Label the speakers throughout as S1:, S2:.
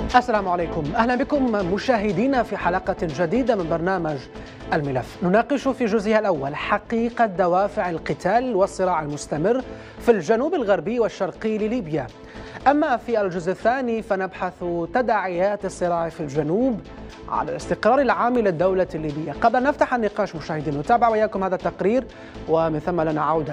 S1: السلام عليكم، أهلا بكم مشاهدينا في حلقة جديدة من برنامج الملف. نناقش في جزئها الأول حقيقة دوافع القتال والصراع المستمر في الجنوب الغربي والشرقي لليبيا. أما في الجزء الثاني فنبحث تداعيات الصراع في الجنوب على الاستقرار العام للدولة الليبية. قبل أن نفتح النقاش مشاهدينا نتابع وياكم هذا التقرير ومن ثم لنا عودة.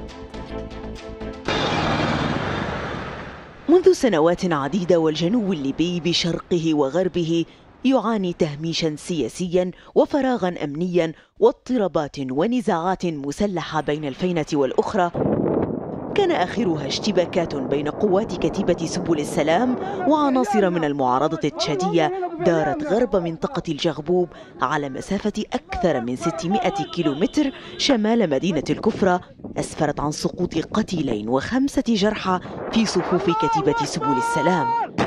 S2: منذ سنوات عديدة والجنوب الليبي بشرقه وغربه يعاني تهميشا سياسيا وفراغا أمنيا واضطرابات ونزاعات مسلحة بين الفينة والأخرى، كان آخرها اشتباكات بين قوات كتيبة سبل السلام وعناصر من المعارضة التشادية دارت غرب منطقة الجغبوب على مسافة أكثر من 600 كيلومتر شمال مدينة الكفرة، أسفرت عن سقوط قتيلين و5 جرحى في صفوف كتيبة سبل السلام.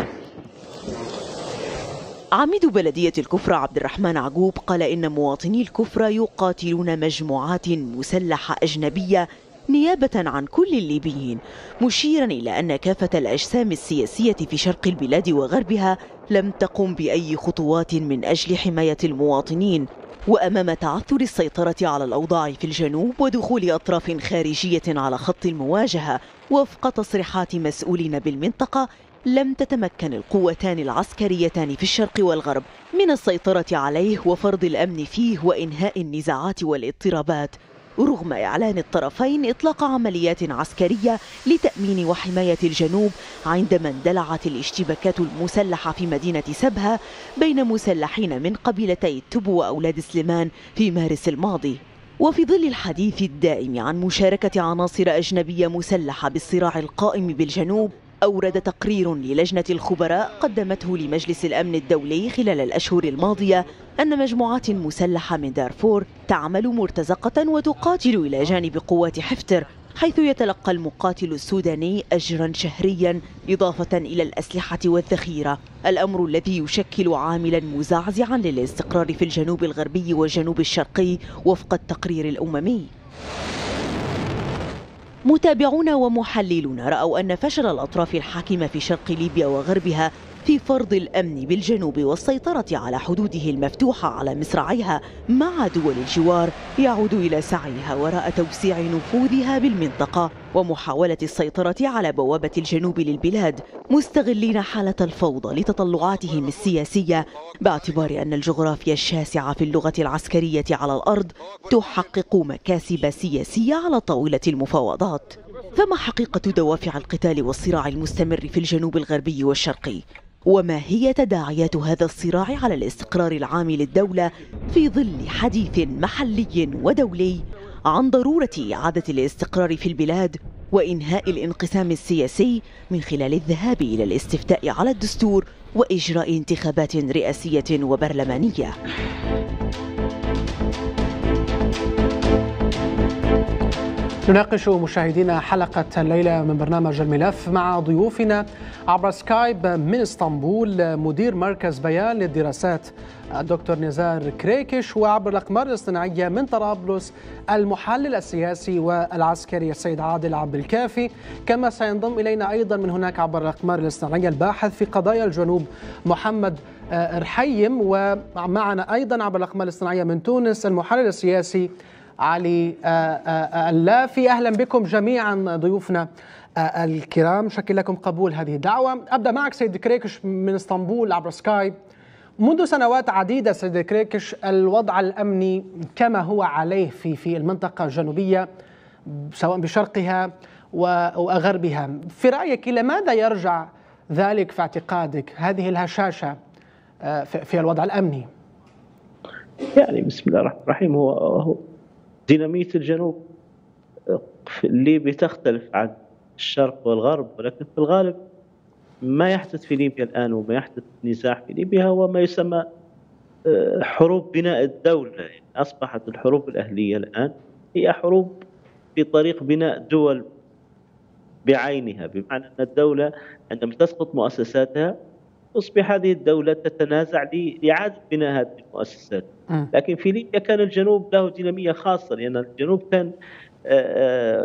S2: عميد بلدية الكفرة عبد الرحمن عقوب قال إن مواطني الكفرة يقاتلون مجموعات مسلحة أجنبية نيابة عن كل الليبيين، مشيرا إلى أن كافة الأجسام السياسية في شرق البلاد وغربها لم تقم بأي خطوات من أجل حماية المواطنين. وأمام تعثر السيطرة على الأوضاع في الجنوب ودخول أطراف خارجية على خط المواجهة وفق تصريحات مسؤولين بالمنطقة، لم تتمكن القوتان العسكريتان في الشرق والغرب من السيطرة عليه وفرض الأمن فيه وإنهاء النزاعات والاضطرابات، رغم إعلان الطرفين إطلاق عمليات عسكرية لتأمين وحماية الجنوب عندما اندلعت الاشتباكات المسلحة في مدينة سبها بين مسلحين من قبيلتي التبو وأولاد سليمان في مارس الماضي. وفي ظل الحديث الدائم عن مشاركة عناصر أجنبية مسلحة بالصراع القائم بالجنوب، أورد تقرير للجنة الخبراء قدمته لمجلس الأمن الدولي خلال الأشهر الماضية أن مجموعات مسلحة من دارفور تعمل مرتزقة وتقاتل إلى جانب قوات حفتر، حيث يتلقى المقاتل السوداني أجرا شهريا إضافة إلى الأسلحة والذخيرة، الأمر الذي يشكل عاملا مزعزعا للاستقرار في الجنوب الغربي والجنوب الشرقي وفق التقرير الأممي. متابعون ومحللون رأوا أن فشل الأطراف الحاكمة في شرق ليبيا وغربها في فرض الأمن بالجنوب والسيطرة على حدوده المفتوحة على مصراعيها مع دول الجوار يعود إلى سعيها وراء توسيع نفوذها بالمنطقة ومحاولة السيطرة على بوابة الجنوب للبلاد، مستغلين حالة الفوضى لتطلعاتهم السياسية، باعتبار أن الجغرافيا الشاسعة في اللغة العسكرية على الأرض تحقق مكاسب سياسية على طاولة المفاوضات. فما حقيقة دوافع القتال والصراع المستمر في الجنوب الغربي والشرقي؟ وما هي تداعيات هذا الصراع على الاستقرار العام للدولة في ظل حديث محلي ودولي عن ضرورة إعادة الاستقرار في البلاد وإنهاء الانقسام السياسي من خلال الذهاب إلى الاستفتاء على الدستور وإجراء انتخابات رئاسية وبرلمانية؟
S1: نناقش مشاهدينا حلقة الليلة من برنامج الملف مع ضيوفنا عبر سكايب من اسطنبول مدير مركز بيان للدراسات الدكتور نزار كريكش، وعبر الأقمار الاصطناعية من طرابلس المحلل السياسي والعسكري السيد عادل عبد الكافي، كما سينضم إلينا أيضا من هناك عبر الأقمار الاصطناعية الباحث في قضايا الجنوب محمد رحيم، ومعنا أيضا عبر الأقمار الاصطناعية من تونس المحلل السياسي علي اللافي. أهلا بكم جميعا ضيوفنا الكرام، شكل لكم قبول هذه الدعوة. أبدأ معك سيد كريكش من اسطنبول عبر سكايب. منذ سنوات عديدة سيد كريكش الوضع الأمني كما هو عليه في المنطقة الجنوبية سواء بشرقها وغربها، في رأيك إلى ماذا يرجع ذلك في اعتقادك هذه الهشاشة في الوضع الأمني؟
S3: يعني بسم الله الرحمن الرحيم، هو دينامية الجنوب اللي بتختلف عن الشرق والغرب، ولكن في الغالب ما يحدث في ليبيا الآن وما يحدث نزاع في ليبيا هو ما يسمى حروب بناء الدولة. يعني أصبحت الحروب الأهلية الآن هي حروب في طريق بناء دول بعينها، بمعنى أن الدولة عندما تسقط مؤسساتها تصبح هذه الدولة تتنازع لإعادة بناء هذه المؤسسات. لكن في ليبيا كان الجنوب له دينامية خاصة، لأن الجنوب كان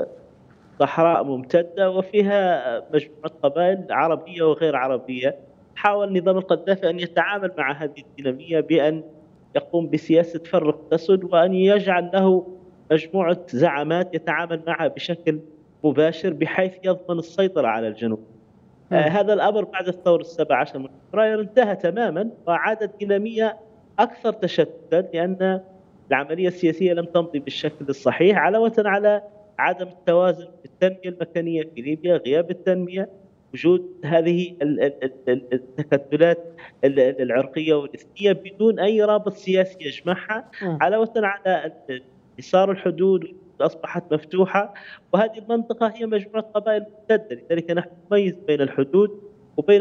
S3: صحراء ممتدة وفيها مجموعة قبائل عربية وغير عربية حاول نظام القذافي أن يتعامل مع هذه الدينامية بأن يقوم بسياسة فرق تسد، وأن يجعل له مجموعة زعامات يتعامل معها بشكل مباشر بحيث يضمن السيطرة على الجنوب. هذا الأمر بعد الثورة 17 من فبراير انتهى تماما، وعادت دينامية أكثر تشتتا، لأن العملية السياسية لم تمضي بالشكل الصحيح، علاوة على عدم التوازن في التنمية المكانية في ليبيا، غياب التنمية، وجود هذه التكتلات العرقية والإثنية بدون أي رابط سياسي يجمعها، علاوة على حصار الحدود أصبحت مفتوحة، وهذه المنطقة هي مجموعة قبائل ممتدة، لذلك نحن نميز بين الحدود وبين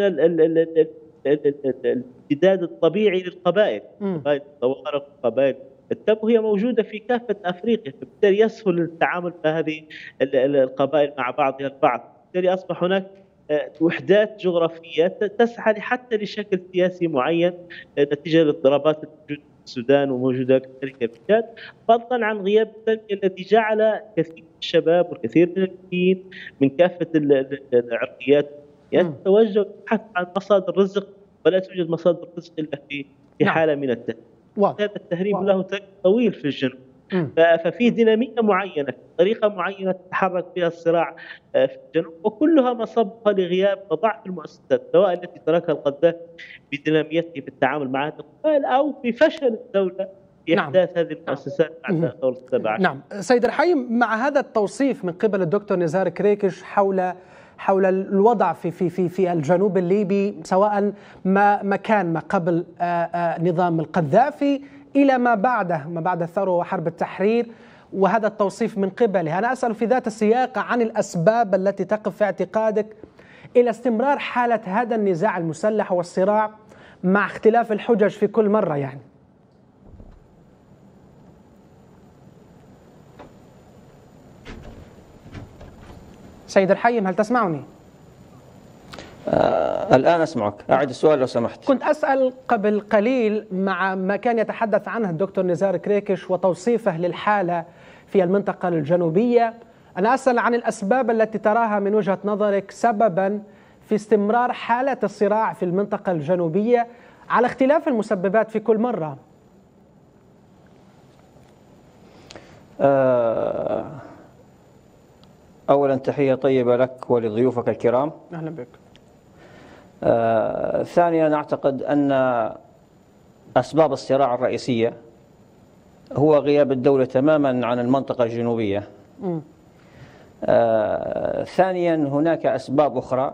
S3: الامتداد الطبيعي للقبائل، قبائل الطوارق وقبائل التبو هي موجودة في كافة أفريقيا، فبالتالي يسهل التعامل مع هذه القبائل مع بعضها البعض، بالتالي أصبح هناك وحدات جغرافية تسعى حتى لشكل سياسي معين نتيجة للاضطرابات الموجودة في السودان وموجودة كذلك في تشاد، فضلا عن غياب التنمية الذي جعل كثير من الشباب والكثير من الليبيين من كافة العرقيات يتوجه للبحث عن مصادر رزق، ولا توجد مصادر رزق إلا في حالة من التهريب. هذا التهريب له تاريخ طويل في الجنوب، ففي دينامية معينة، طريقة معينة تتحرك بها الصراع في الجنوب، وكلها مصبها لغياب وضعف المؤسسات، سواء التي تركها القذافي بديناميته في التعامل مع هذه القبائل أو بفشل الدولة في إحداث هذه المؤسسات بعد ثورة 17.
S1: نعم سيد الحيم، مع هذا التوصيف من قبل الدكتور نزار كريكش حول الوضع في الجنوب الليبي، سواء ما كان ما قبل نظام القذافي إلى ما بعد الثورة وحرب التحرير، وهذا التوصيف من قبله، أنا أسأل في ذات السياق عن الأسباب التي تقف في اعتقادك إلى استمرار حالة هذا النزاع المسلح والصراع مع اختلاف الحجج في كل مرة يعني. سيد الحيم، هل تسمعني؟
S4: الآن أسمعك، أعد السؤال لو سمحت.
S1: كنت أسأل قبل قليل مع ما كان يتحدث عنه الدكتور نزار كريكش وتوصيفه للحالة في المنطقة الجنوبية، أنا أسأل عن الأسباب التي تراها من وجهة نظرك سببا في استمرار حالة الصراع في المنطقة الجنوبية على اختلاف المسببات في كل مرة.
S4: أولا تحية طيبة لك ولضيوفك الكرام.
S1: أهلا بك.
S4: ثانيا أعتقد أن أسباب الصراع الرئيسية هو غياب الدولة تماما عن المنطقة الجنوبية. ثانيا هناك أسباب أخرى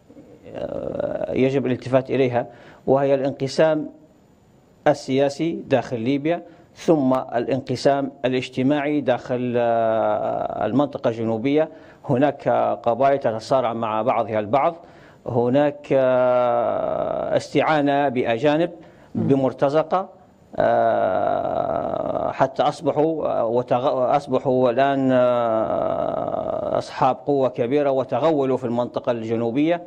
S4: يجب الالتفات إليها، وهي الانقسام السياسي داخل ليبيا، ثم الانقسام الاجتماعي داخل المنطقة الجنوبية. هناك قبائل تتصارع مع بعضها البعض، هناك استعانة بأجانب بمرتزقة حتى أصبحوا الآن أصحاب قوة كبيرة وتغولوا في المنطقة الجنوبية.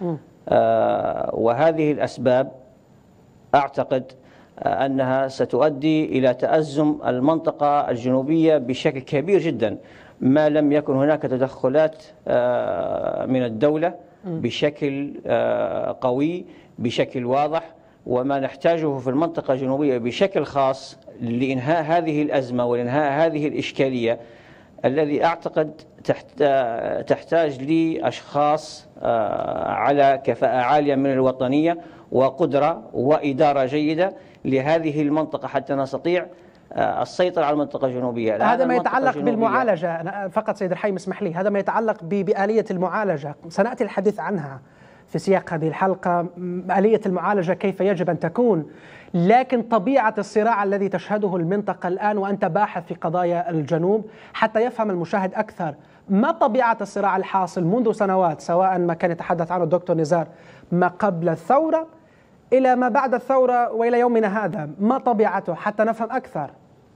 S4: وهذه الأسباب أعتقد أنها ستؤدي إلى تأزم المنطقة الجنوبية بشكل كبير جدا، ما لم يكن هناك تدخلات من الدولة بشكل قوي بشكل واضح. وما نحتاجه في المنطقة الجنوبية بشكل خاص لإنهاء هذه الأزمة ولإنهاء هذه الإشكالية، الذي أعتقد تحتاج لأشخاص على كفاءة عالية من الوطنية وقدرة وإدارة جيدة لهذه المنطقة حتى نستطيع السيطرة على المنطقة الجنوبية.
S1: هذا ما يتعلق بالمعالجة. أنا فقط سيد الحيم اسمح لي، هذا ما يتعلق بآلية المعالجة، سنأتي الحديث عنها في سياق هذه الحلقة، آلية المعالجة كيف يجب أن تكون، لكن طبيعة الصراع الذي تشهده المنطقة الآن، وأنت باحث في قضايا الجنوب حتى يفهم المشاهد أكثر، ما طبيعة الصراع الحاصل منذ سنوات، سواء ما كان يتحدث عنه الدكتور نزار ما قبل الثورة إلى ما بعد الثورة وإلى يومنا هذا، ما طبيعته حتى نفهم أكثر؟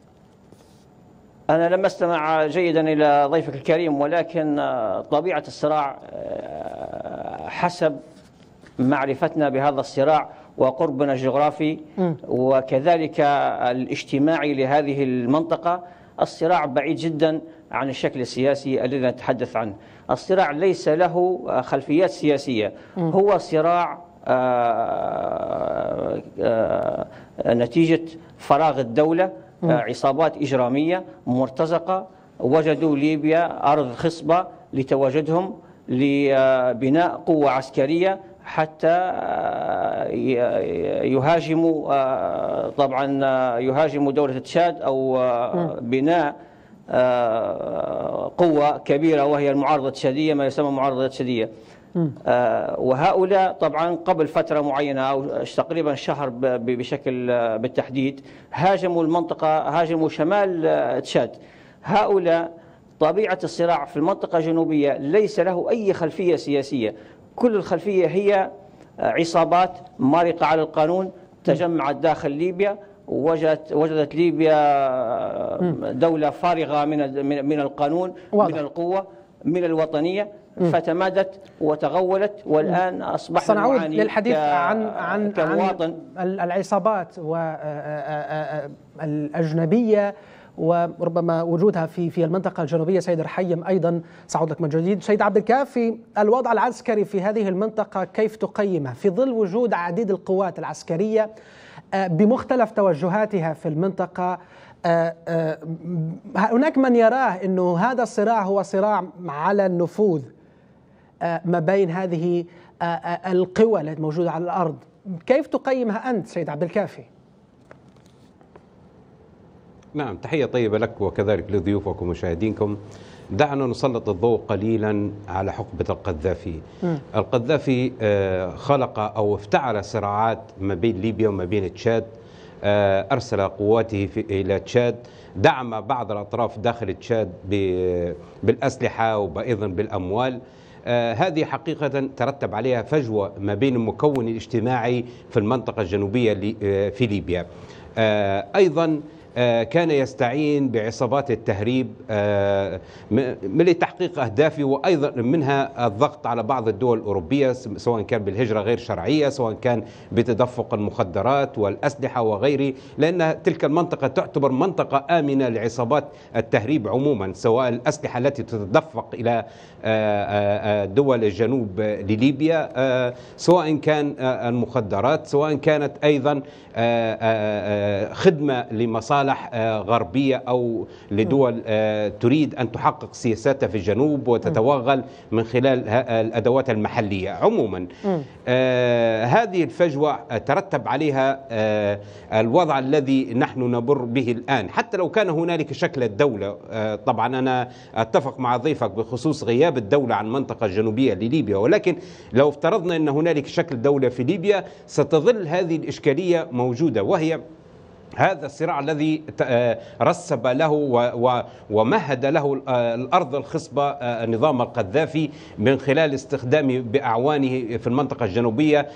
S4: أنا لم أستمع جيدا إلى ضيفك الكريم، ولكن طبيعة الصراع حسب معرفتنا بهذا الصراع وقربنا الجغرافي وكذلك الاجتماعي لهذه المنطقة، الصراع بعيد جدا عن الشكل السياسي الذي نتحدث عنه. الصراع ليس له خلفيات سياسية، هو صراع نتيجة فراغ الدولة عصابات إجرامية مرتزقة وجدوا ليبيا أرض خصبة لتواجدهم لبناء قوة عسكرية حتى يهاجموا طبعا يهاجموا دولة تشاد أو بناء قوة كبيرة وهي المعارضة التشادية، ما يسمى المعارضة التشادية. وهؤلاء طبعا قبل فترة معينة أو تقريبا شهر بشكل بالتحديد هاجموا المنطقة، هاجموا شمال تشاد. هؤلاء طبيعة الصراع في المنطقة الجنوبية ليس له أي خلفية سياسية، كل الخلفية هي عصابات مارقة على القانون تجمعت داخل ليبيا، وجدت ليبيا دولة فارغة من القانون واضح. من القوة، من الوطنية، فتمادت وتغولت، والآن أصبحنا
S1: سنعود للحديث عن العصابات والأجنبية وربما وجودها في المنطقة الجنوبية. سيد الرحيم أيضا سأعود لك من جديد. سيد عبد الكافي، الوضع العسكري في هذه المنطقة كيف تقيمه في ظل وجود عديد القوات العسكرية بمختلف توجهاتها في المنطقة؟ هناك من يراه أنه هذا الصراع هو صراع على النفوذ ما بين هذه القوى التي موجودة على الأرض. كيف تقيمها أنت سيد عبد الكافي؟
S5: نعم، تحية طيبة لك وكذلك لضيوفك ومشاهدينكم. دعنا نسلط الضوء قليلا على حقبة القذافي. القذافي خلق أو افتعل صراعات ما بين ليبيا وما بين تشاد، أرسل قواته إلى تشاد، دعم بعض الأطراف داخل تشاد بالأسلحة وأيضا بالأموال. هذه حقيقة ترتب عليها فجوة ما بين المكون الاجتماعي في المنطقة الجنوبية في ليبيا. أيضا كان يستعين بعصابات التهريب لتحقيق أهدافه، وأيضا منها الضغط على بعض الدول الأوروبية، سواء كان بالهجرة غير شرعية، سواء كان بتدفق المخدرات والأسلحة وغيره، لأن تلك المنطقة تعتبر منطقة آمنة لعصابات التهريب عموما، سواء الأسلحة التي تتدفق إلى دول الجنوب لليبيا، سواء كان المخدرات، سواء كانت أيضا خدمة لمصالح غربية أو لدول تريد أن تحقق سياساتها في الجنوب وتتوغل من خلال الأدوات المحلية عموما. هذه الفجوة ترتب عليها الوضع الذي نحن نمر به الآن، حتى لو كان هنالك شكل الدولة. طبعا أنا أتفق مع ضيفك بخصوص غياب الدولة عن المنطقة الجنوبية لليبيا، ولكن لو افترضنا أن هنالك شكل دولة في ليبيا ستظل هذه الإشكالية موجودة، وهي هذا الصراع الذي رسب له ومهد له الأرض الخصبة نظام القذافي من خلال استخدامه بأعوانه في المنطقة الجنوبية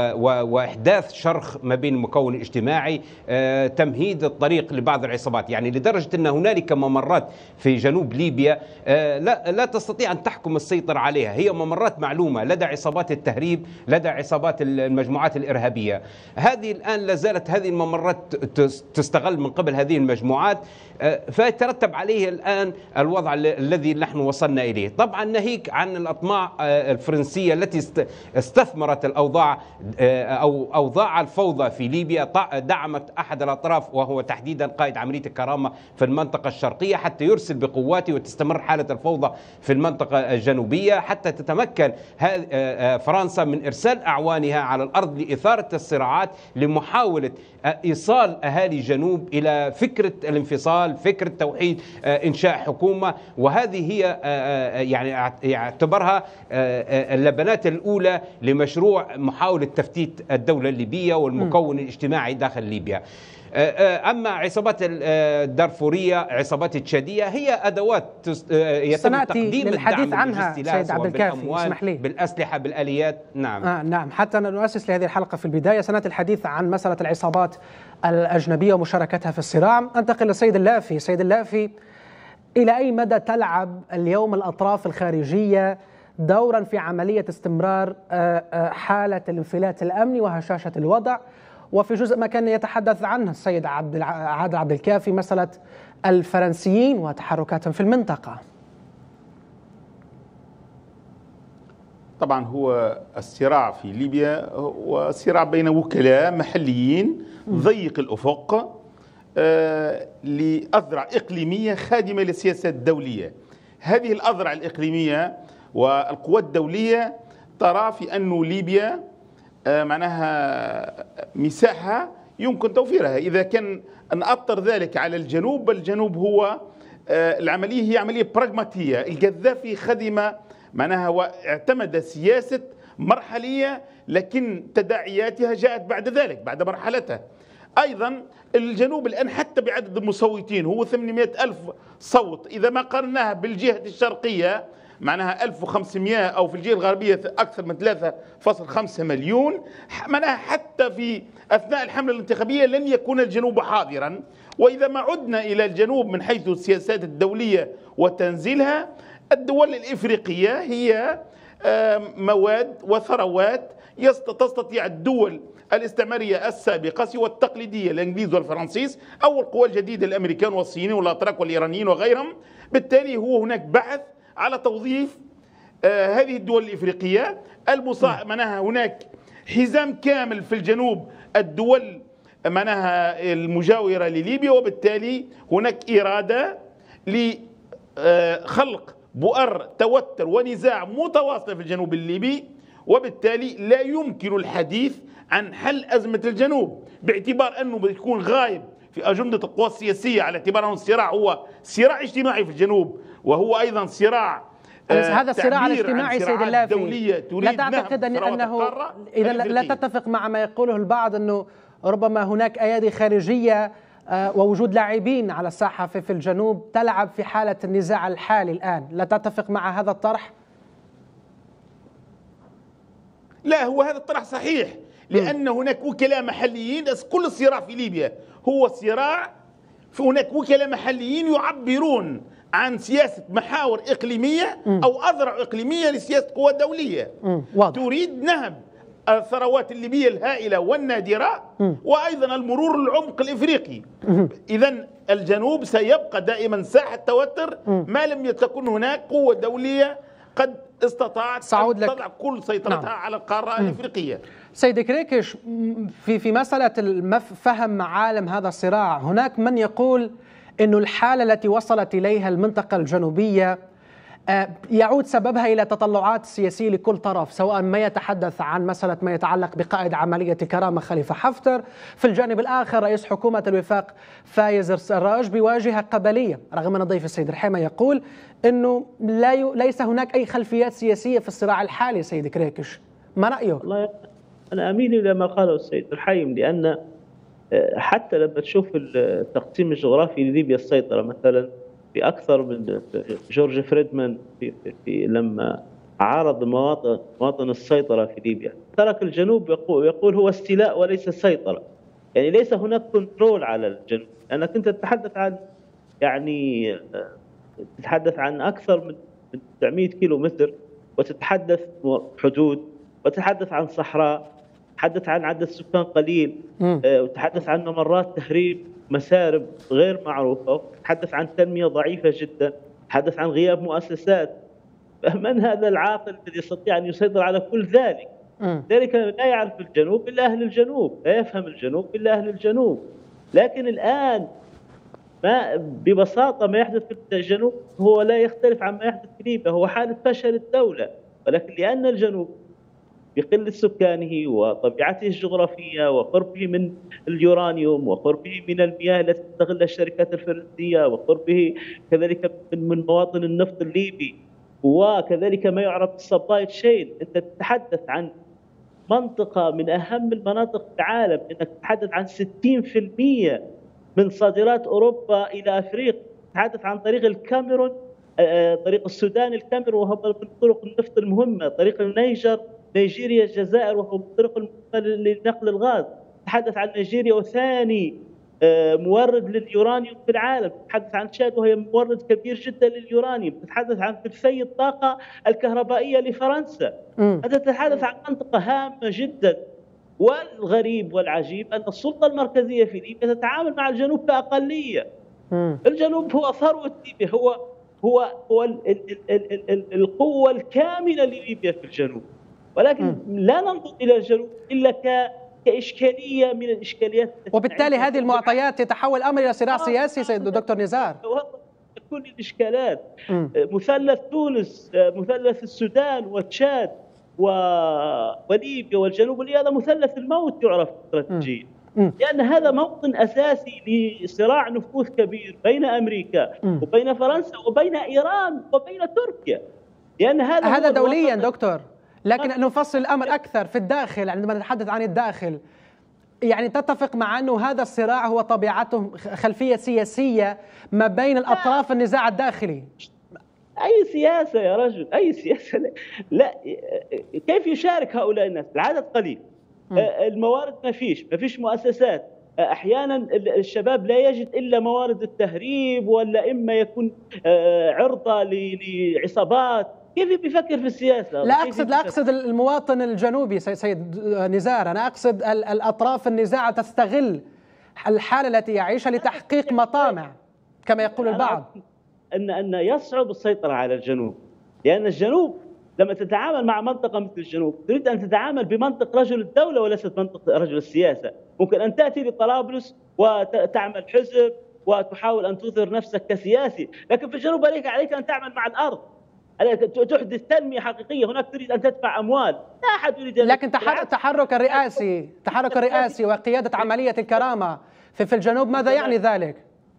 S5: وإحداث شرخ ما بين المكون الاجتماعي، تمهيد الطريق لبعض العصابات، يعني لدرجة أن هنالك ممرات في جنوب ليبيا لا تستطيع أن تحكم السيطرة عليها، هي ممرات معلومة لدى عصابات التهريب، لدى عصابات المجموعات الإرهابية. هذه الآن لازالت هذه الممرات تستغل من قبل هذه المجموعات، فيترتب عليه الآن الوضع الذي نحن وصلنا إليه. طبعا ناهيك عن الأطماع الفرنسية التي استثمرت الأوضاع أو أوضاع الفوضى في ليبيا، دعمت أحد الأطراف وهو تحديدا قائد عملية الكرامة في المنطقة الشرقية حتى يرسل بقواته وتستمر حالة الفوضى في المنطقة الجنوبية، حتى تتمكن فرنسا من إرسال أعوانها على الأرض لإثارة الصراعات لمحاولة إيصال أهالي الجنوب إلى فكرة الانفصال، فكرة توحيد، إنشاء حكومة. وهذه هي يعني يعتبرها اللبنات الأولى لمشروع محاولة تفتيت الدولة الليبية والمكون الاجتماعي داخل ليبيا. أما عصابات الدارفورية، عصابات التشادية، هي أدوات يتم تقديم
S1: الحديث عنها سيد عبد الكافي،
S5: اسمح لي، بالأسلحة، بالآليات. نعم
S1: نعم، حتى نؤسس لهذه الحلقة في البداية سنأتي الحديث عن مسألة العصابات الأجنبية ومشاركتها في الصراع. أنتقل للسيد اللافي. سيد اللافي، إلى أي مدى تلعب اليوم الأطراف الخارجية دورا في عملية استمرار حالة الانفلات الأمني وهشاشة الوضع؟ وفي جزء ما كان يتحدث عنه السيد عادل عبد الكافي، مسألة الفرنسيين وتحركاتهم في المنطقة.
S6: طبعا هو الصراع في ليبيا هو صراع بين وكلاء محليين ضيق الأفق لأذرع إقليمية خادمة للسياسات الدولية. هذه الأذرع الإقليمية والقوى الدولية ترى في أن ليبيا معناها مساحة يمكن توفيرها إذا كان نأطر ذلك على الجنوب. الجنوب هو العملية هي عملية براغماتية. القذافي خدم معناها واعتمد سياسة مرحلية، لكن تداعياتها جاءت بعد ذلك بعد مرحلته. أيضا الجنوب الآن حتى بعدد المصوتين هو 800 ألف صوت، إذا ما قارناها بالجهة الشرقية معناها 1500 أو في الجهة الغربية أكثر من 3.5 مليون. معناها حتى في أثناء الحملة الانتخابية لن يكون الجنوب حاضرا. وإذا ما عدنا إلى الجنوب من حيث السياسات الدولية وتنزيلها، الدول الإفريقية هي مواد وثروات تستطيع الدول الاستعمارية السابقة سوى التقليدية الإنجليز والفرنسيس أو القوى الجديدة الأمريكان والصينيين والأتراك والإيرانيين وغيرهم. بالتالي هو هناك بحث على توظيف هذه الدول الإفريقية معناها هناك حزام كامل في الجنوب الدول معناها المجاورة لليبيا، وبالتالي هناك إرادة لخلق بؤر توتر ونزاع متواصل في الجنوب الليبي، وبالتالي لا يمكن الحديث عن حل أزمة الجنوب باعتبار أنه بيكون غايب في أجندة القوى السياسية، على اعتبار أن الصراع هو صراع اجتماعي في الجنوب، وهو أيضا صراع
S1: هذا الصراع الاجتماعي سيد اللافي. لا تعتقد أنه إذا لا تتفق مع ما يقوله البعض أنه ربما هناك أيادي خارجية ووجود لاعبين على الساحة في الجنوب تلعب في حالة النزاع الحالي الآن؟ لا تتفق مع هذا الطرح؟
S6: لا، هو هذا الطرح صحيح، لأن هناك وكلاء محليين. كل الصراع في ليبيا هو صراع، هناك وكلاء محليين يعبرون عن سياسة محاور إقليمية أو أذرع إقليمية لسياسة قوى دولية تريد نهب الثروات الليبية الهائلة والنادرة وأيضا المرور العمق الإفريقي. إذن الجنوب سيبقى دائما ساحة توتر ما لم تكن هناك قوة دولية قد استطاعت أن تضع كل سيطرتها على القارة الإفريقية.
S1: سيد كريكش، في مسألة فهم عالم هذا الصراع، هناك من يقول أن الحالة التي وصلت إليها المنطقة الجنوبية يعود سببها إلى تطلعات سياسية لكل طرف، سواء ما يتحدث عن مسألة ما يتعلق بقائد عملية كرامة خليفة حفتر، في الجانب الآخر رئيس حكومة الوفاق فايز السراج بواجهة قبلية، رغم أن ضيف السيد رحيمة يقول أنه ليس هناك أي خلفيات سياسية في الصراع الحالي. سيد كريكش، ما رأيك؟
S3: والله أنا أميل إلى ما قاله السيد رحيم، لأن حتى لما تشوف التقسيم الجغرافي لليبيا السيطرة مثلا في أكثر من جورج فريدمان لما عارض مواطن السيطرة في ليبيا ترك الجنوب، يقول هو استيلاء وليس سيطرة. يعني ليس هناك كنترول على الجنوب، لأنك أنت تتحدث عن أكثر من 900 كيلو متر، وتتحدث حدود، وتتحدث عن صحراء، تتحدث عن عدد سكان قليل، وتتحدث عن ممرات تهريب، مسارب غير معروفة، تتحدث عن تنمية ضعيفة جدا، تتحدث عن غياب مؤسسات. من هذا العاقل الذي يستطيع أن يسيطر على كل ذلك؟ ذلك لا يعرف الجنوب إلا أهل الجنوب، لا يفهم الجنوب إلا أهل الجنوب. لكن الآن ببساطة ما يحدث في الجنوب هو لا يختلف عن ما يحدث في ليبيا، هو حالة فشل الدولة، ولكن لأن الجنوب بقلة سكانه وطبيعته الجغرافية وقربه من اليورانيوم وقربه من المياه التي تستغلها الشركات الفرنسية وقربه كذلك من مواطن النفط الليبي وكذلك ما يعرف بالسبلاي تشين، أنت تتحدث عن منطقة من أهم المناطق في العالم، أنك تتحدث عن 60% من صادرات أوروبا إلى أفريقيا، تتحدث عن طريق الكاميرون، طريق السودان الكاميرون وهو من طرق النفط المهمة، طريق النيجر نيجيريا الجزائر وهو الطرق المهمة لنقل الغاز، تتحدث عن نيجيريا وثاني مورد لليورانيوم في العالم، تتحدث عن تشاد وهي مورد كبير جدا لليورانيوم، تتحدث عن ثلثي الطاقة الكهربائية لفرنسا. أنت تتحدث عن منطقة هامة جدا. والغريب والعجيب أن السلطة المركزية في ليبيا تتعامل مع الجنوب كأقلية. الجنوب هو ثروة ليبيا، هو هو القوة الكاملة لليبيا في الجنوب، ولكن لا ننظر إلى الجنوب إلا كإشكالية من الإشكاليات.
S1: وبالتالي هذه المعطيات يتحول الأمر إلى صراع سياسي سيد دكتور نزار.
S3: كل الإشكالات، مثلث تونس، مثلث السودان وتشاد وليبيا والجنوب، هذا مثلث الموت يعرف استراتيجيا، لأن هذا موطن أساسي لصراع نفوذ كبير بين أمريكا وبين فرنسا وبين إيران وبين تركيا، لأن
S1: هذا دوليا دكتور. لكن نفصل الأمر أكثر في الداخل. عندما نتحدث عن الداخل، يعني تتفق مع أنه هذا الصراع هو طبيعته خلفية سياسية ما بين الأطراف النزاع الداخلي؟
S3: أي سياسة يا رجل، أي سياسة؟ لا، كيف يشارك هؤلاء الناس؟ العدد قليل، الموارد ما فيش مؤسسات، أحيانا الشباب لا يجد إلا موارد التهريب، ولا إما يكون عرضة لعصابات. كيف بيفكر في السياسة؟
S1: لا أقصد المواطن الجنوبي سيد نزار، أنا أقصد الأطراف النزاع تستغل الحالة التي يعيشها لتحقيق مطامع كما يقول البعض.
S3: أن يصعب السيطرة على الجنوب، لأن الجنوب لما تتعامل مع منطقة مثل الجنوب تريد أن تتعامل بمنطق رجل الدولة وليست منطق رجل السياسة. ممكن أن تأتي لطرابلس وتعمل حزب وتحاول أن تظهر نفسك كسياسي، لكن في الجنوب عليك أن تعمل مع الأرض، تحدث تنمية حقيقية. هناك تريد أن تدفع أموال، لا أحد يريد.
S1: لكن تحرك الرئاسي وقيادة عملية الكرامة في الجنوب، ماذا يعني ذلك؟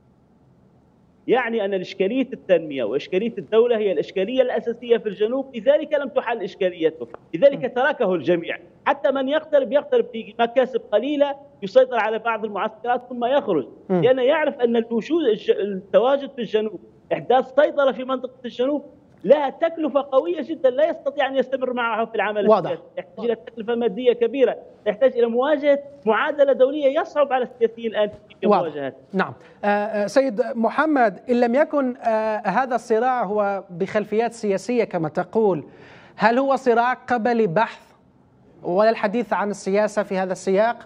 S3: يعني أن إشكالية التنمية وإشكالية الدولة هي الإشكالية الأساسية في الجنوب، لذلك لم تحل إشكاليته، لذلك تركه الجميع، حتى من يقترب بمكاسب قليلة، يسيطر على بعض المعسكرات ثم يخرج، لأنه يعرف أن التواجد في الجنوب، إحداث سيطرة في منطقة الجنوب لها تكلفة قوية جدا، لا يستطيع أن يستمر معها في العمل السياسي، يحتاج إلى تكلفة مادية كبيرة، يحتاج إلى مواجهة معادلة دولية يصعب على السياسيين الآن في مواجهتها.
S1: نعم. سيد محمد، إن لم يكن هذا الصراع هو بخلفيات سياسية كما تقول، هل هو صراع قبلي بحث ولا الحديث عن السياسة في هذا السياق؟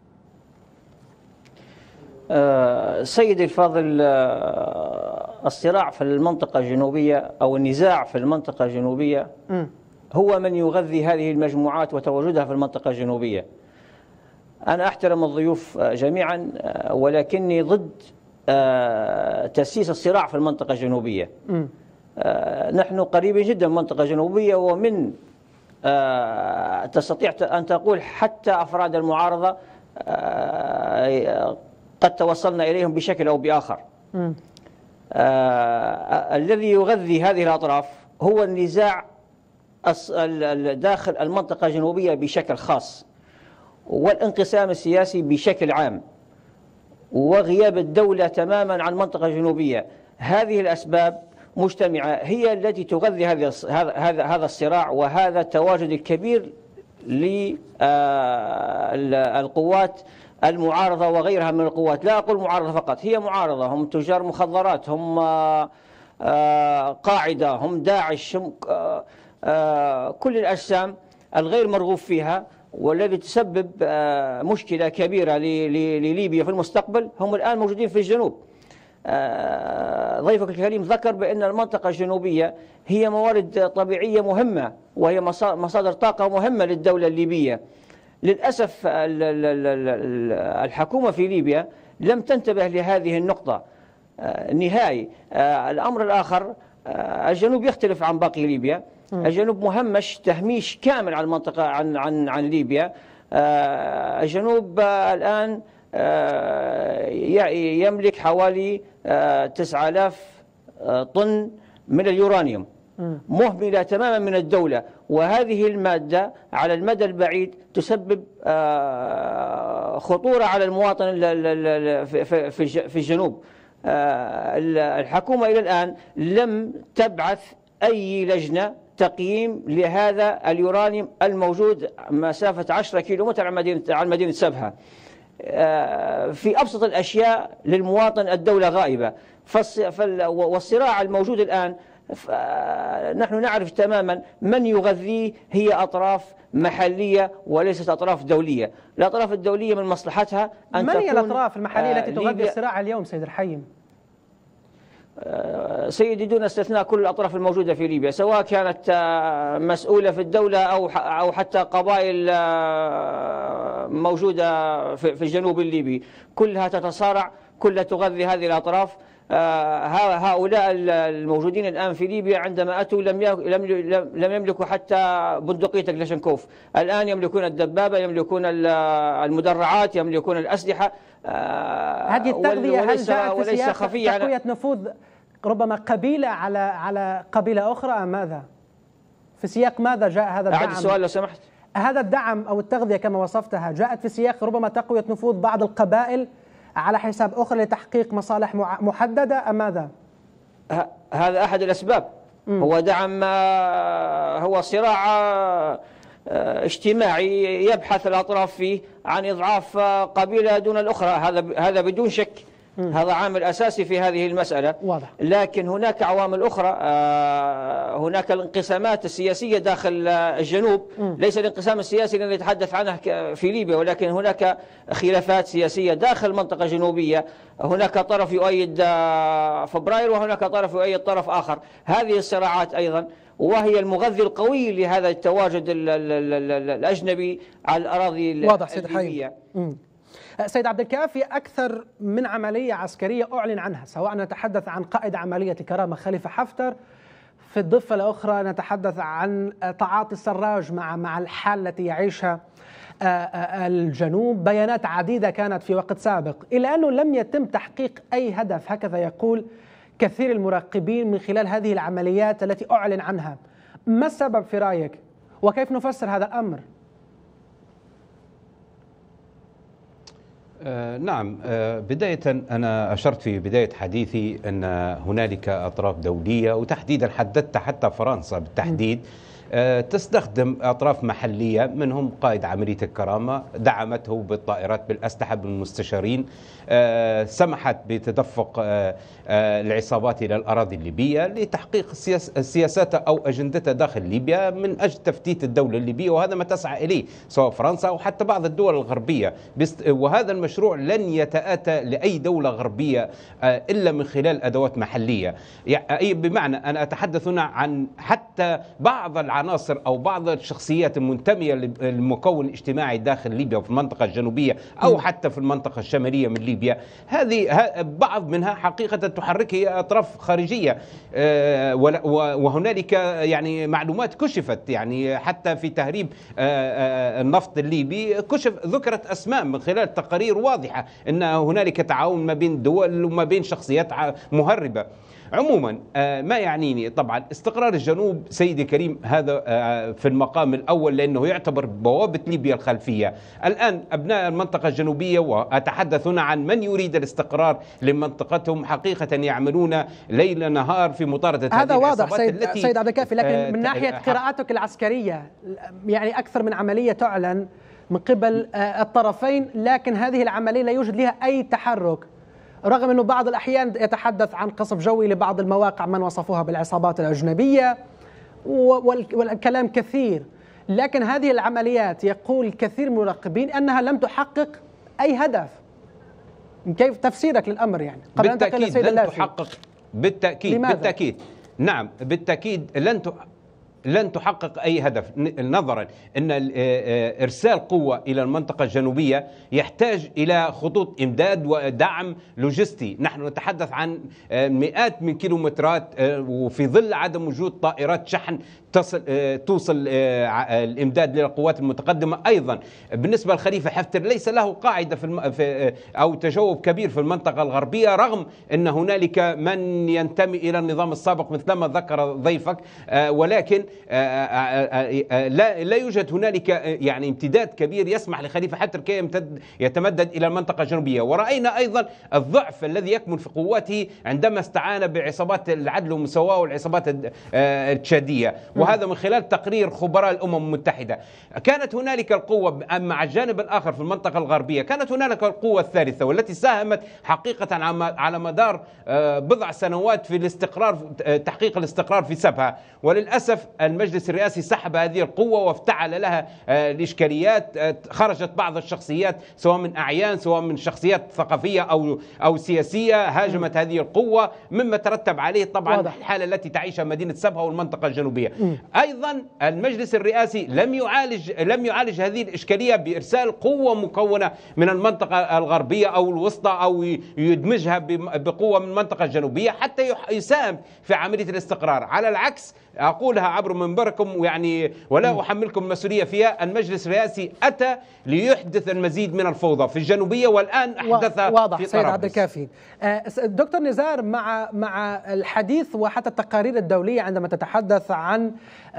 S4: سيدي الفاضل، الصراع في المنطقة الجنوبية أو النزاع في المنطقة الجنوبية هو من يغذي هذه المجموعات وتواجدها في المنطقة الجنوبية. أنا أحترم الضيوف جميعا، ولكني ضد تأسيس الصراع في المنطقة الجنوبية. نحن قريبين جدا من المنطقة الجنوبية، ومن تستطيع أن تقول حتى أفراد المعارضة قد توصلنا إليهم بشكل أو بآخر. الذي يغذي هذه الأطراف هو النزاع داخل المنطقة الجنوبية بشكل خاص، والانقسام السياسي بشكل عام، وغياب الدولة تماما عن المنطقة الجنوبية. هذه الأسباب مجتمعة هي التي تغذي هذا الصراع وهذا التواجد الكبير للقوات المعارضة وغيرها من القوات. لا أقول معارضة فقط، هي معارضة، هم تجار مخدرات، هم قاعدة، هم داعش، هم كل الأجسام الغير مرغوب فيها والذي تسبب مشكلة كبيرة لليبيا في المستقبل هم الآن موجودين في الجنوب. ضيفك الكريم ذكر بأن المنطقة الجنوبية هي موارد طبيعية مهمة وهي مصادر طاقة مهمة للدولة الليبية. للأسف الحكومة في ليبيا لم تنتبه لهذه النقطة نهائي. الأمر الآخر، الجنوب يختلف عن باقي ليبيا. الجنوب مهمش تهميش كامل عن المنطقة عن ليبيا. الجنوب الآن يملك حوالي 9000 طن من اليورانيوم، مهملة تماما من الدولة، وهذه المادة على المدى البعيد تسبب خطورة على المواطن في الجنوب. الحكومة إلى الآن لم تبعث أي لجنة تقييم لهذا اليورانيوم الموجود مسافة 10 كيلومتر عن مدينة سبها. في أبسط الأشياء للمواطن الدولة غائبة. والصراع الموجود الآن نحن نعرف تماما من يغذيه هي أطراف محلية وليست أطراف دولية. الأطراف الدولية من مصلحتها أن
S1: من
S4: تكون
S1: هي الأطراف المحلية التي تغذي الصراع اليوم سيد الحيم؟
S4: سيدي دون استثناء كل الأطراف الموجودة في ليبيا، سواء كانت مسؤولة في الدولة أو حتى قبائل موجودة في الجنوب الليبي، كلها تتصارع، كلها تغذي هذه الأطراف. هؤلاء الموجودين الآن في ليبيا عندما أتوا لم يملكوا حتى بندقية كلاشنكوف، الآن يملكون الدبابة، يملكون المدرعات، يملكون الأسلحة.
S1: هذه التغذية هل جاءت في سياق
S4: خفية
S1: تقوية نفوذ ربما قبيلة على قبيلة أخرى أم ماذا؟ في سياق ماذا جاء هذا الدعم؟
S4: أعد السؤال لو سمحت.
S1: هذا الدعم أو التغذية كما وصفتها جاءت في سياق ربما تقوية نفوذ بعض القبائل على حساب أخرى لتحقيق مصالح محددة أم ماذا؟
S4: هذا أحد الأسباب. هو دعم، هو صراع اجتماعي يبحث الأطراف فيه عن إضعاف قبيلة دون الأخرى، هذا بدون شك. هذا عامل أساسي في هذه المسألة.
S1: واضح.
S4: لكن هناك عوامل أخرى، هناك الانقسامات السياسية داخل الجنوب، ليس الانقسام السياسي الذي نتحدث عنه في ليبيا، ولكن هناك خلافات سياسية داخل المنطقة الجنوبية. هناك طرف يؤيد فبراير وهناك طرف يؤيد طرف آخر. هذه الصراعات أيضا وهي المغذي القوي لهذا التواجد الأجنبي على الأراضي الليبية.
S1: سيد عبد الكافي، أكثر من عملية عسكرية أعلن عنها، سواء نتحدث عن قائد عملية الكرامة خليفة حفتر، في الضفة الأخرى نتحدث عن تعاطي السراج مع الحالة التي يعيشها الجنوب. بيانات عديدة كانت في وقت سابق، إلا أنه لم يتم تحقيق أي هدف، هكذا يقول كثير المراقبين من خلال هذه العمليات التي أعلن عنها. ما السبب في رأيك وكيف نفسر هذا الأمر؟
S5: نعم، بداية أنا أشرت في بداية حديثي أن هنالك أطراف دولية، وتحديدا حددت حتى فرنسا بالتحديد تستخدم أطراف محلية، منهم قائد عملية الكرامة دعمته بالطائرات بالأسلحة بالمستشارين، سمحت بتدفق العصابات إلى الأراضي الليبية لتحقيق سياساتها أو أجندتها داخل ليبيا من أجل تفتيت الدولة الليبية، وهذا ما تسعى إليه سواء فرنسا أو حتى بعض الدول الغربية. وهذا المشروع لن يتأتى لأي دولة غربية إلا من خلال أدوات محلية. يعني بمعنى أنا أتحدث هنا عن حتى بعض العناصر أو بعض الشخصيات المنتمية للمكون الاجتماعي داخل ليبيا وفي المنطقة الجنوبية أو حتى في المنطقة الشمالية من ليبيا، هذه بعض منها حقيقة تحركها أطراف خارجية. وهنالك يعني معلومات كشفت، يعني حتى في تهريب النفط الليبي ذكرت أسماء من خلال تقارير واضحة أن هنالك تعاون ما بين دول وما بين شخصيات مهربة. عموما ما يعنيني طبعا استقرار الجنوب سيدي كريم هذا في المقام الأول، لأنه يعتبر بوابة ليبيا الخلفية. الآن أبناء المنطقة الجنوبية، وأتحدث هنا عن من يريد الاستقرار لمنطقتهم، حقيقة يعملون ليل نهار في مطاردة
S1: هذا
S5: هذه
S1: واضح
S5: العصابات.
S1: سيد عبد الكافي، لكن من ناحية قراءتك العسكرية يعني أكثر من عملية تعلن من قبل الطرفين، لكن هذه العملية لا يوجد لها أي تحرك، رغم أنه بعض الأحيان يتحدث عن قصف جوي لبعض المواقع من وصفوها بالعصابات الأجنبية والكلام كثير. لكن هذه العمليات يقول كثير من المراقبين أنها لم تحقق أي هدف. كيف تفسيرك للأمر يعني؟ قبل أن تقل السيد
S5: لن تحقق بالتأكيد. لماذا؟ بالتأكيد نعم، بالتأكيد لن تحقق أي هدف، نظرا أن إرسال قوة إلى المنطقة الجنوبية يحتاج إلى خطوط إمداد ودعم لوجستي. نحن نتحدث عن مئات من كيلومترات، وفي ظل عدم وجود طائرات شحن توصل الإمداد للقوات المتقدمة. أيضا بالنسبة لخليفة حفتر ليس له قاعدة أو تجاوب كبير في المنطقة الغربية، رغم أن هنالك من ينتمي إلى النظام السابق مثلما ذكر ضيفك، ولكن لا يوجد هنالك يعني امتداد كبير يسمح لخليفة حفتر كي يتمدد إلى المنطقة الجنوبية. ورأينا أيضا الضعف الذي يكمن في قواته عندما استعان بعصابات العدل والمساواة والعصابات التشادية، وهذا من خلال تقرير خبراء الأمم المتحدة. كانت هنالك القوة مع الجانب الآخر في المنطقة الغربية، كانت هنالك القوة الثالثة والتي ساهمت حقيقة على مدار بضع سنوات في الاستقرار، تحقيق الاستقرار في سبها. وللأسف المجلس الرئاسي سحب هذه القوة وافتعل لها الإشكاليات. خرجت بعض الشخصيات سواء من أعيان سواء من شخصيات ثقافية أو سياسية هاجمت هذه القوة، مما ترتب عليه طبعا الحالة التي تعيشها مدينة سبها والمنطقة الجنوبية. أيضا المجلس الرئاسي لم يعالج هذه الإشكالية بإرسال قوة مكونة من المنطقة الغربية أو الوسطى أو يدمجها بقوة من المنطقة الجنوبية حتى يساهم في عملية الاستقرار. على العكس أقولها عبر منبركم يعني ولا أحملكم المسؤولية فيها، المجلس الرئاسي أتى ليحدث المزيد من الفوضى في الجنوبية والآن أحدثها
S1: واضح
S5: في
S1: سيد
S5: طرابلس.
S1: عبد الكافي. دكتور نزار، مع الحديث وحتى التقارير الدولية عندما تتحدث عن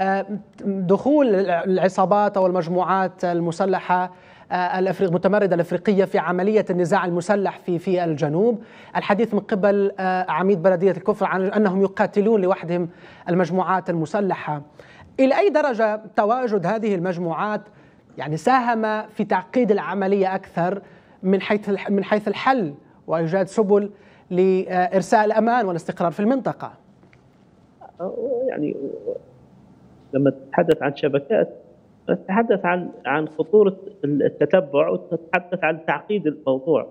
S1: دخول العصابات أو المجموعات المسلحة المتمردة الأفريقية في عملية النزاع المسلح في الجنوب، الحديث من قبل عميد بلدية الكفر عن أنهم يقاتلون لوحدهم المجموعات المسلحة. إلى أي درجة تواجد هذه المجموعات يعني ساهم في تعقيد العملية أكثر من حيث الحل وإيجاد سبل لإرساء الأمان والاستقرار في المنطقة؟
S3: يعني لما تتحدث عن شبكات تتحدث عن خطورة التتبع وتتحدث عن تعقيد الموضوع،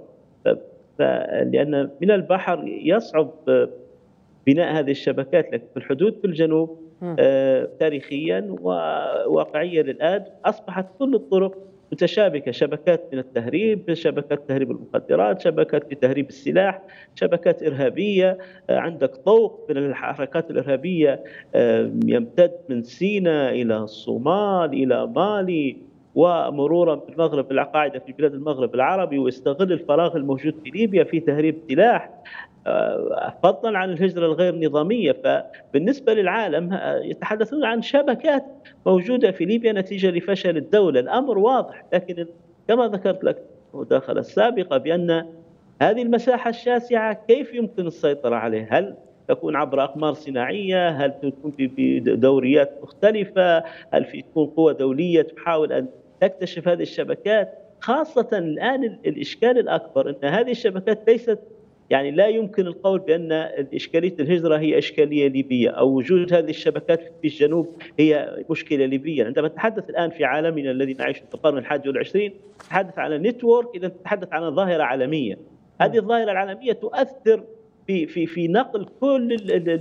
S3: لأن من البحر يصعب بناء هذه الشبكات، لكن في الحدود في الجنوب تاريخيا وواقعيا الآن أصبحت كل الطرق متشابكة، شبكات من التهريب، شبكات تهريب المخدرات، شبكات لتهريب السلاح، شبكات إرهابية. عندك طوق من الحركات الإرهابية يمتد من سيناء إلى الصومال إلى مالي ومرورا بالمغرب، القاعدة في بلاد المغرب العربي، ويستغل الفراغ الموجود في ليبيا في تهريب سلاح فضلا عن الهجرة الغير نظامية. فبالنسبة للعالم يتحدثون عن شبكات موجودة في ليبيا نتيجة لفشل الدولة. الأمر واضح، لكن كما ذكرت لك المداخلة السابقة بأن هذه المساحة الشاسعة كيف يمكن السيطرة عليها؟ هل تكون عبر أقمار صناعية؟ هل تكون بدوريات مختلفة؟ هل تكون قوة دولية تحاول أن تكتشف هذه الشبكات؟ خاصة الآن الإشكال الأكبر أن هذه الشبكات ليست يعني لا يمكن القول بأن إشكالية الهجرة هي إشكالية ليبية أو وجود هذه الشبكات في الجنوب هي مشكلة ليبية. عندما نتحدث الآن في عالمنا الذي نعيش في القرن 21 نتحدث على نتورك، إذا نتحدث عن ظاهرة عالمية. هذه الظاهرة العالمية تؤثر في نقل كل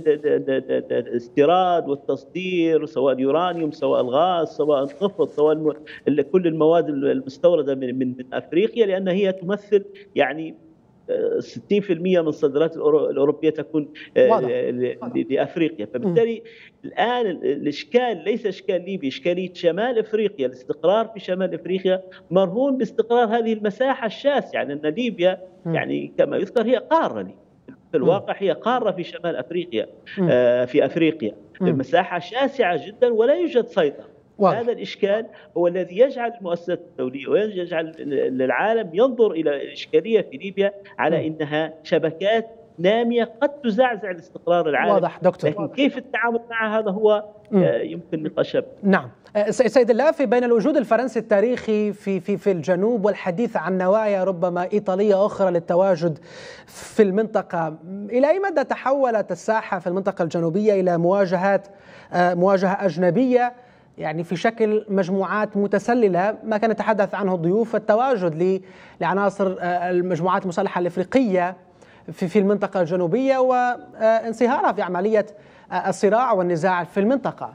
S3: الاستيراد والتصدير، سواء اليورانيوم سواء الغاز سواء النفط سواء كل المواد المستوردة من أفريقيا، لأن هي تمثل يعني 60% من الصادرات الأوروبية تكون لأفريقيا. فبالتالي الآن الإشكال ليس إشكال ليبي، إشكالية شمال أفريقيا، الاستقرار في شمال أفريقيا مرهون باستقرار هذه المساحة الشاسعة، لأن ليبيا يعني كما يذكر هي قارة، في الواقع هي قارة في شمال أفريقيا، في أفريقيا مساحة شاسعة جدا ولا يوجد سيطرة. هذا الإشكال هو الذي يجعل المؤسسات الدولية ويجعل العالم ينظر إلى الإشكالية في ليبيا على أنها شبكات نامية قد تزعزع الاستقرار العالمي.
S1: واضح دكتور.
S3: لكن كيف التعامل مع هذا هو يمكن نقاش.
S1: نعم سيد اللافي، بين الوجود الفرنسي التاريخي في الجنوب والحديث عن نوايا ربما إيطالية أخرى للتواجد في المنطقة، إلى أي مدى تحولت الساحة في المنطقة الجنوبية إلى مواجهة أجنبية يعني في شكل مجموعات متسللة، ما كان يتحدث عنه الضيوف، التواجد لعناصر المجموعات المسلحة الإفريقية في المنطقة الجنوبية وانصهارها في عملية الصراع والنزاع في المنطقة؟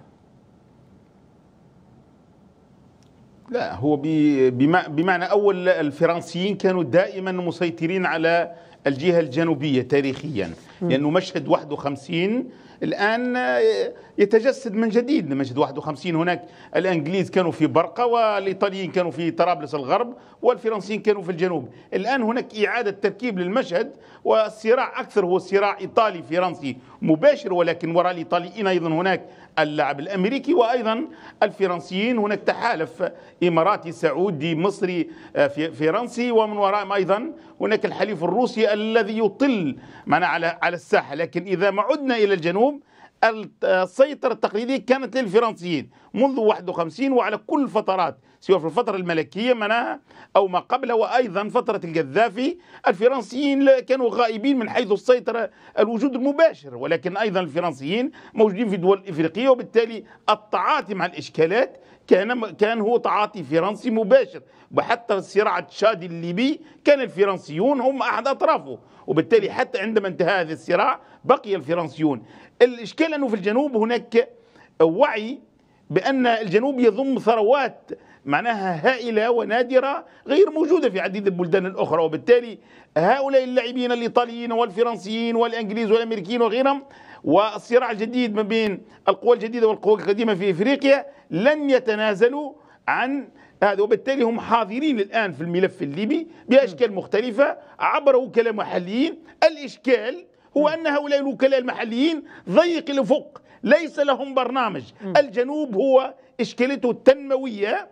S6: لا، هو بمعنى أول الفرنسيين كانوا دائما مسيطرين على الجهة الجنوبية تاريخيا، لأنه مشهد 51 الآن يتجسد من جديد. مشهد 51 هناك الإنجليز كانوا في برقة والإيطاليين كانوا في طرابلس الغرب والفرنسيين كانوا في الجنوب. الآن هناك إعادة تركيب للمشهد، والصراع أكثر هو صراع إيطالي فرنسي مباشر، ولكن وراء الإيطاليين أيضا هناك اللاعب الأمريكي وأيضا الفرنسيين، هناك تحالف إماراتي سعودي مصري فرنسي، ومن وراءهم أيضا هناك الحليف الروسي الذي يطل معنا على الساحة. لكن إذا ما عدنا إلى الجنوب السيطرة التقليدية كانت للفرنسيين منذ 51 وعلى كل الفترات، سواء في الفترة الملكية معناها أو ما قبلها، وأيضا فترة القذافي. الفرنسيين كانوا غائبين من حيث السيطرة الوجود المباشر، ولكن أيضا الفرنسيين موجودين في الدول الإفريقية، وبالتالي التعاطي مع الإشكالات كان هو تعاطي فرنسي مباشر. وحتى الصراع التشادي الليبي كان الفرنسيون هم أحد أطرافه، وبالتالي حتى عندما انتهى هذا الصراع بقي الفرنسيون. الإشكال أنه في الجنوب هناك وعي بأن الجنوب يضم ثروات معناها هائلة ونادرة غير موجودة في عديد البلدان الأخرى، وبالتالي هؤلاء اللاعبين الإيطاليين والفرنسيين والإنجليز والأمريكيين وغيرهم، والصراع الجديد ما بين القوى الجديدة والقوى القديمة في إفريقيا لن يتنازلوا عن هذا، وبالتالي هم حاضرين الآن في الملف الليبي بأشكال مختلفة عبر وكلاء محليين. الإشكال هو أن هؤلاء الوكلاء المحليين ضيق الأفق، ليس لهم برنامج. الجنوب هو إشكالته التنموية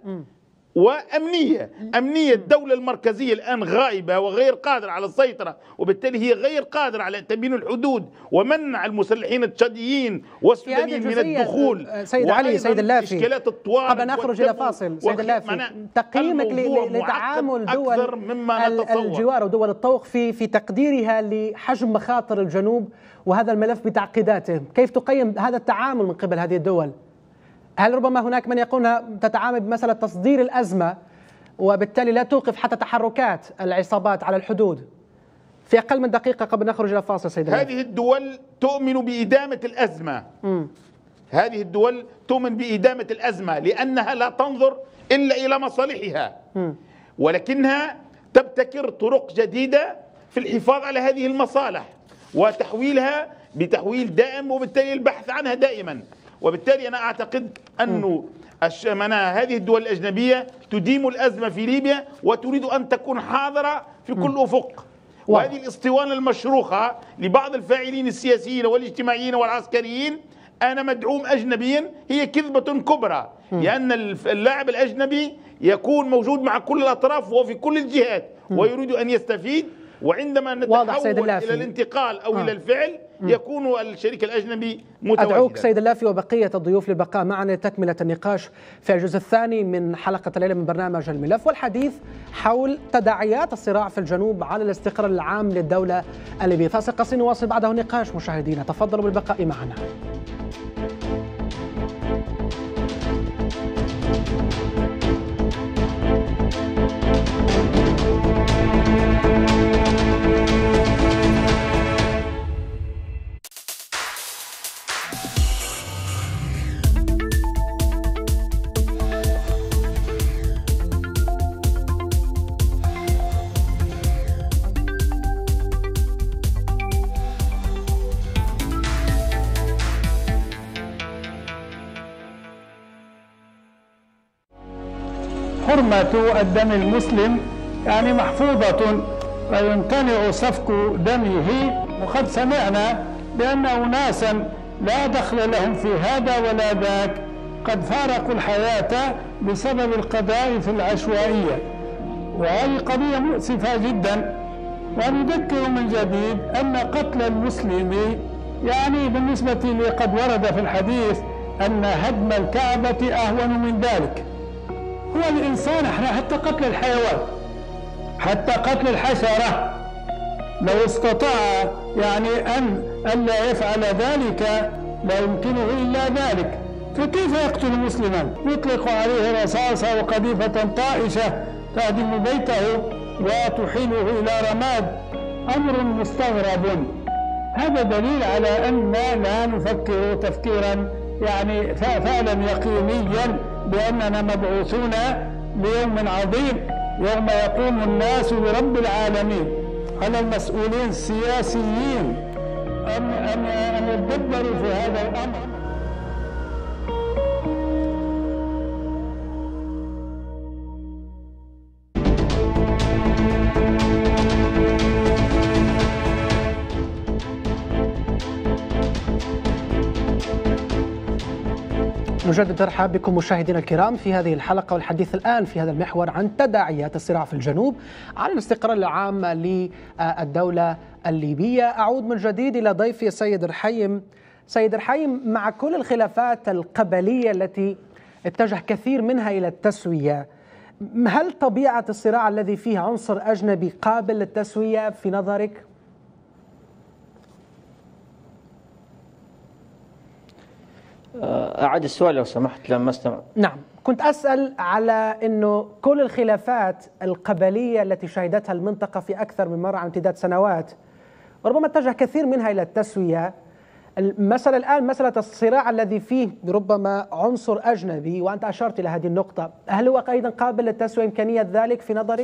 S6: وأمنية. أمنية الدولة المركزية الآن غائبة وغير قادرة على السيطرة، وبالتالي هي غير قادرة على تأمين الحدود ومنع المسلحين التشاديين والسودانيين من الدخول.
S1: سيد علي، سيد اللافي،
S6: إشكالات الطوارئ
S1: قبل أن نخرج إلى فاصل، سيد اللافي، تقييمك لتعامل دول الجوار ودول الطوق في تقديرها لحجم مخاطر الجنوب وهذا الملف بتعقيداته، كيف تقيم هذا التعامل من قبل هذه الدول؟ هل ربما هناك من يقولها تتعامل بمسألة تصدير الأزمة وبالتالي لا توقف حتى تحركات العصابات على الحدود؟ في أقل من دقيقة قبل نخرج إلى فاصل سيد الله.
S6: هذه الدول تؤمن بإدامة الأزمة. هذه الدول تؤمن بإدامة الأزمة لأنها لا تنظر إلا إلى مصالحها، ولكنها تبتكر طرق جديدة في الحفاظ على هذه المصالح وتحويلها بتحويل دائم، وبالتالي البحث عنها دائما. وبالتالي أنا أعتقد أن هذه الدول الأجنبية تديم الأزمة في ليبيا وتريد أن تكون حاضرة في كل أفق. وهذه الاسطوانة المشروخة لبعض الفاعلين السياسيين والاجتماعيين والعسكريين أنا مدعوم أجنبيا هي كذبة كبرى، لأن اللاعب الأجنبي يكون موجود مع كل الأطراف وفي كل الجهات ويريد أن يستفيد، وعندما نتحول إلى الانتقال أو إلى الفعل يكون الشريك الأجنبي متواجدا.
S1: أدعوك سيد اللافي وبقية الضيوف للبقاء معنا لتكملة النقاش في الجزء الثاني من حلقة الليلة من برنامج الملف، والحديث حول تداعيات الصراع في الجنوب على الاستقرار العام للدولة الليبية. فاصل قصير نواصل بعده النقاش مشاهدينا، تفضلوا بالبقاء معنا.
S7: حرمة الدم المسلم يعني محفوظة ويمتنع سفك دمه، وقد سمعنا بأن أناسا لا دخل لهم في هذا ولا ذاك قد فارقوا الحياة بسبب القضاء في العشوائية، وهذه قضية مؤسفة جدا. ونذكر من جديد أن قتل المسلم يعني بالنسبة لي قد ورد في الحديث أن هدم الكعبة أهون من ذلك. هو الإنسان احنا حتى قتل الحيوان، حتى قتل الحشرة لو استطاع يعني أن لا يفعل ذلك لا يمكنه إلا ذلك، فكيف يقتل مسلما؟ يطلق عليه رصاصة وقذيفة طائشة تهدم بيته وتحيله إلى رماد، أمر مستغرب. هذا دليل على أننا لا نفكر تفكيرا يعني فعلا يقينيا بأننا مبعوثون ليوم عظيم يوم يقوم الناس برب العالمين. على المسؤولين السياسيين أن يتدبروا في هذا الأمر.
S1: نجدد ترحاب بكم مشاهدينا الكرام في هذه الحلقة، والحديث الآن في هذا المحور عن تداعيات الصراع في الجنوب على الاستقرار العام للدولة الليبية. أعود من جديد إلى ضيفي السيد رحيم. سيد رحيم، مع كل الخلافات القبلية التي اتجه كثير منها إلى التسوية، هل طبيعة الصراع الذي فيه عنصر أجنبي قابل للتسوية في نظرك؟
S4: أعد السؤال لو سمحت، لما استمع.
S1: نعم، كنت أسأل على أنه كل الخلافات القبلية التي شهدتها المنطقة في أكثر من مرة على امتداد سنوات وربما اتجه كثير منها إلى التسوية. المسألة الآن مسألة الصراع الذي فيه ربما عنصر أجنبي، وأنت أشرت إلى هذه النقطة، هل هو أيضا قابل للتسوية؟ إمكانية ذلك في نظرك؟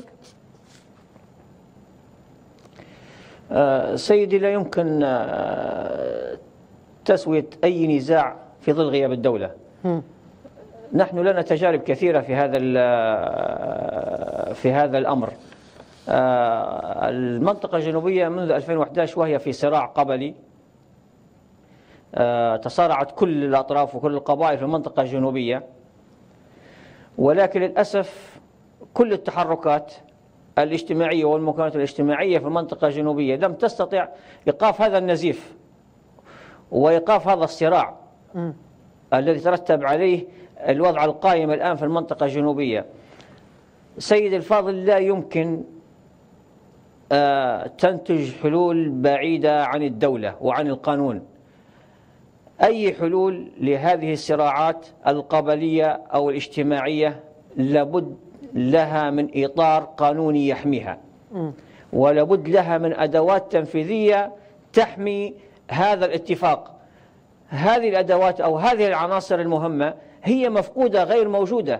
S4: سيدي، لا يمكن تسوية أي نزاع في ظل غياب الدولة. نحن لنا تجارب كثيرة في هذا الأمر. المنطقة الجنوبية منذ 2011 وهي في صراع قبلي، تصارعت كل الأطراف وكل القبائل في المنطقة الجنوبية، ولكن للأسف كل التحركات الاجتماعية والمكونات الاجتماعية في المنطقة الجنوبية لم تستطع إيقاف هذا النزيف وإيقاف هذا الصراع الذي ترتب عليه الوضع القائم الآن في المنطقة الجنوبية. سيد الفاضل، لا يمكن تنتج حلول بعيدة عن الدولة وعن القانون. أي حلول لهذه الصراعات القبلية أو الاجتماعية لابد لها من إطار قانوني يحميها، ولابد لها من أدوات تنفيذية تحمي هذا الاتفاق. هذه الأدوات أو هذه العناصر المهمة هي مفقودة، غير موجودة.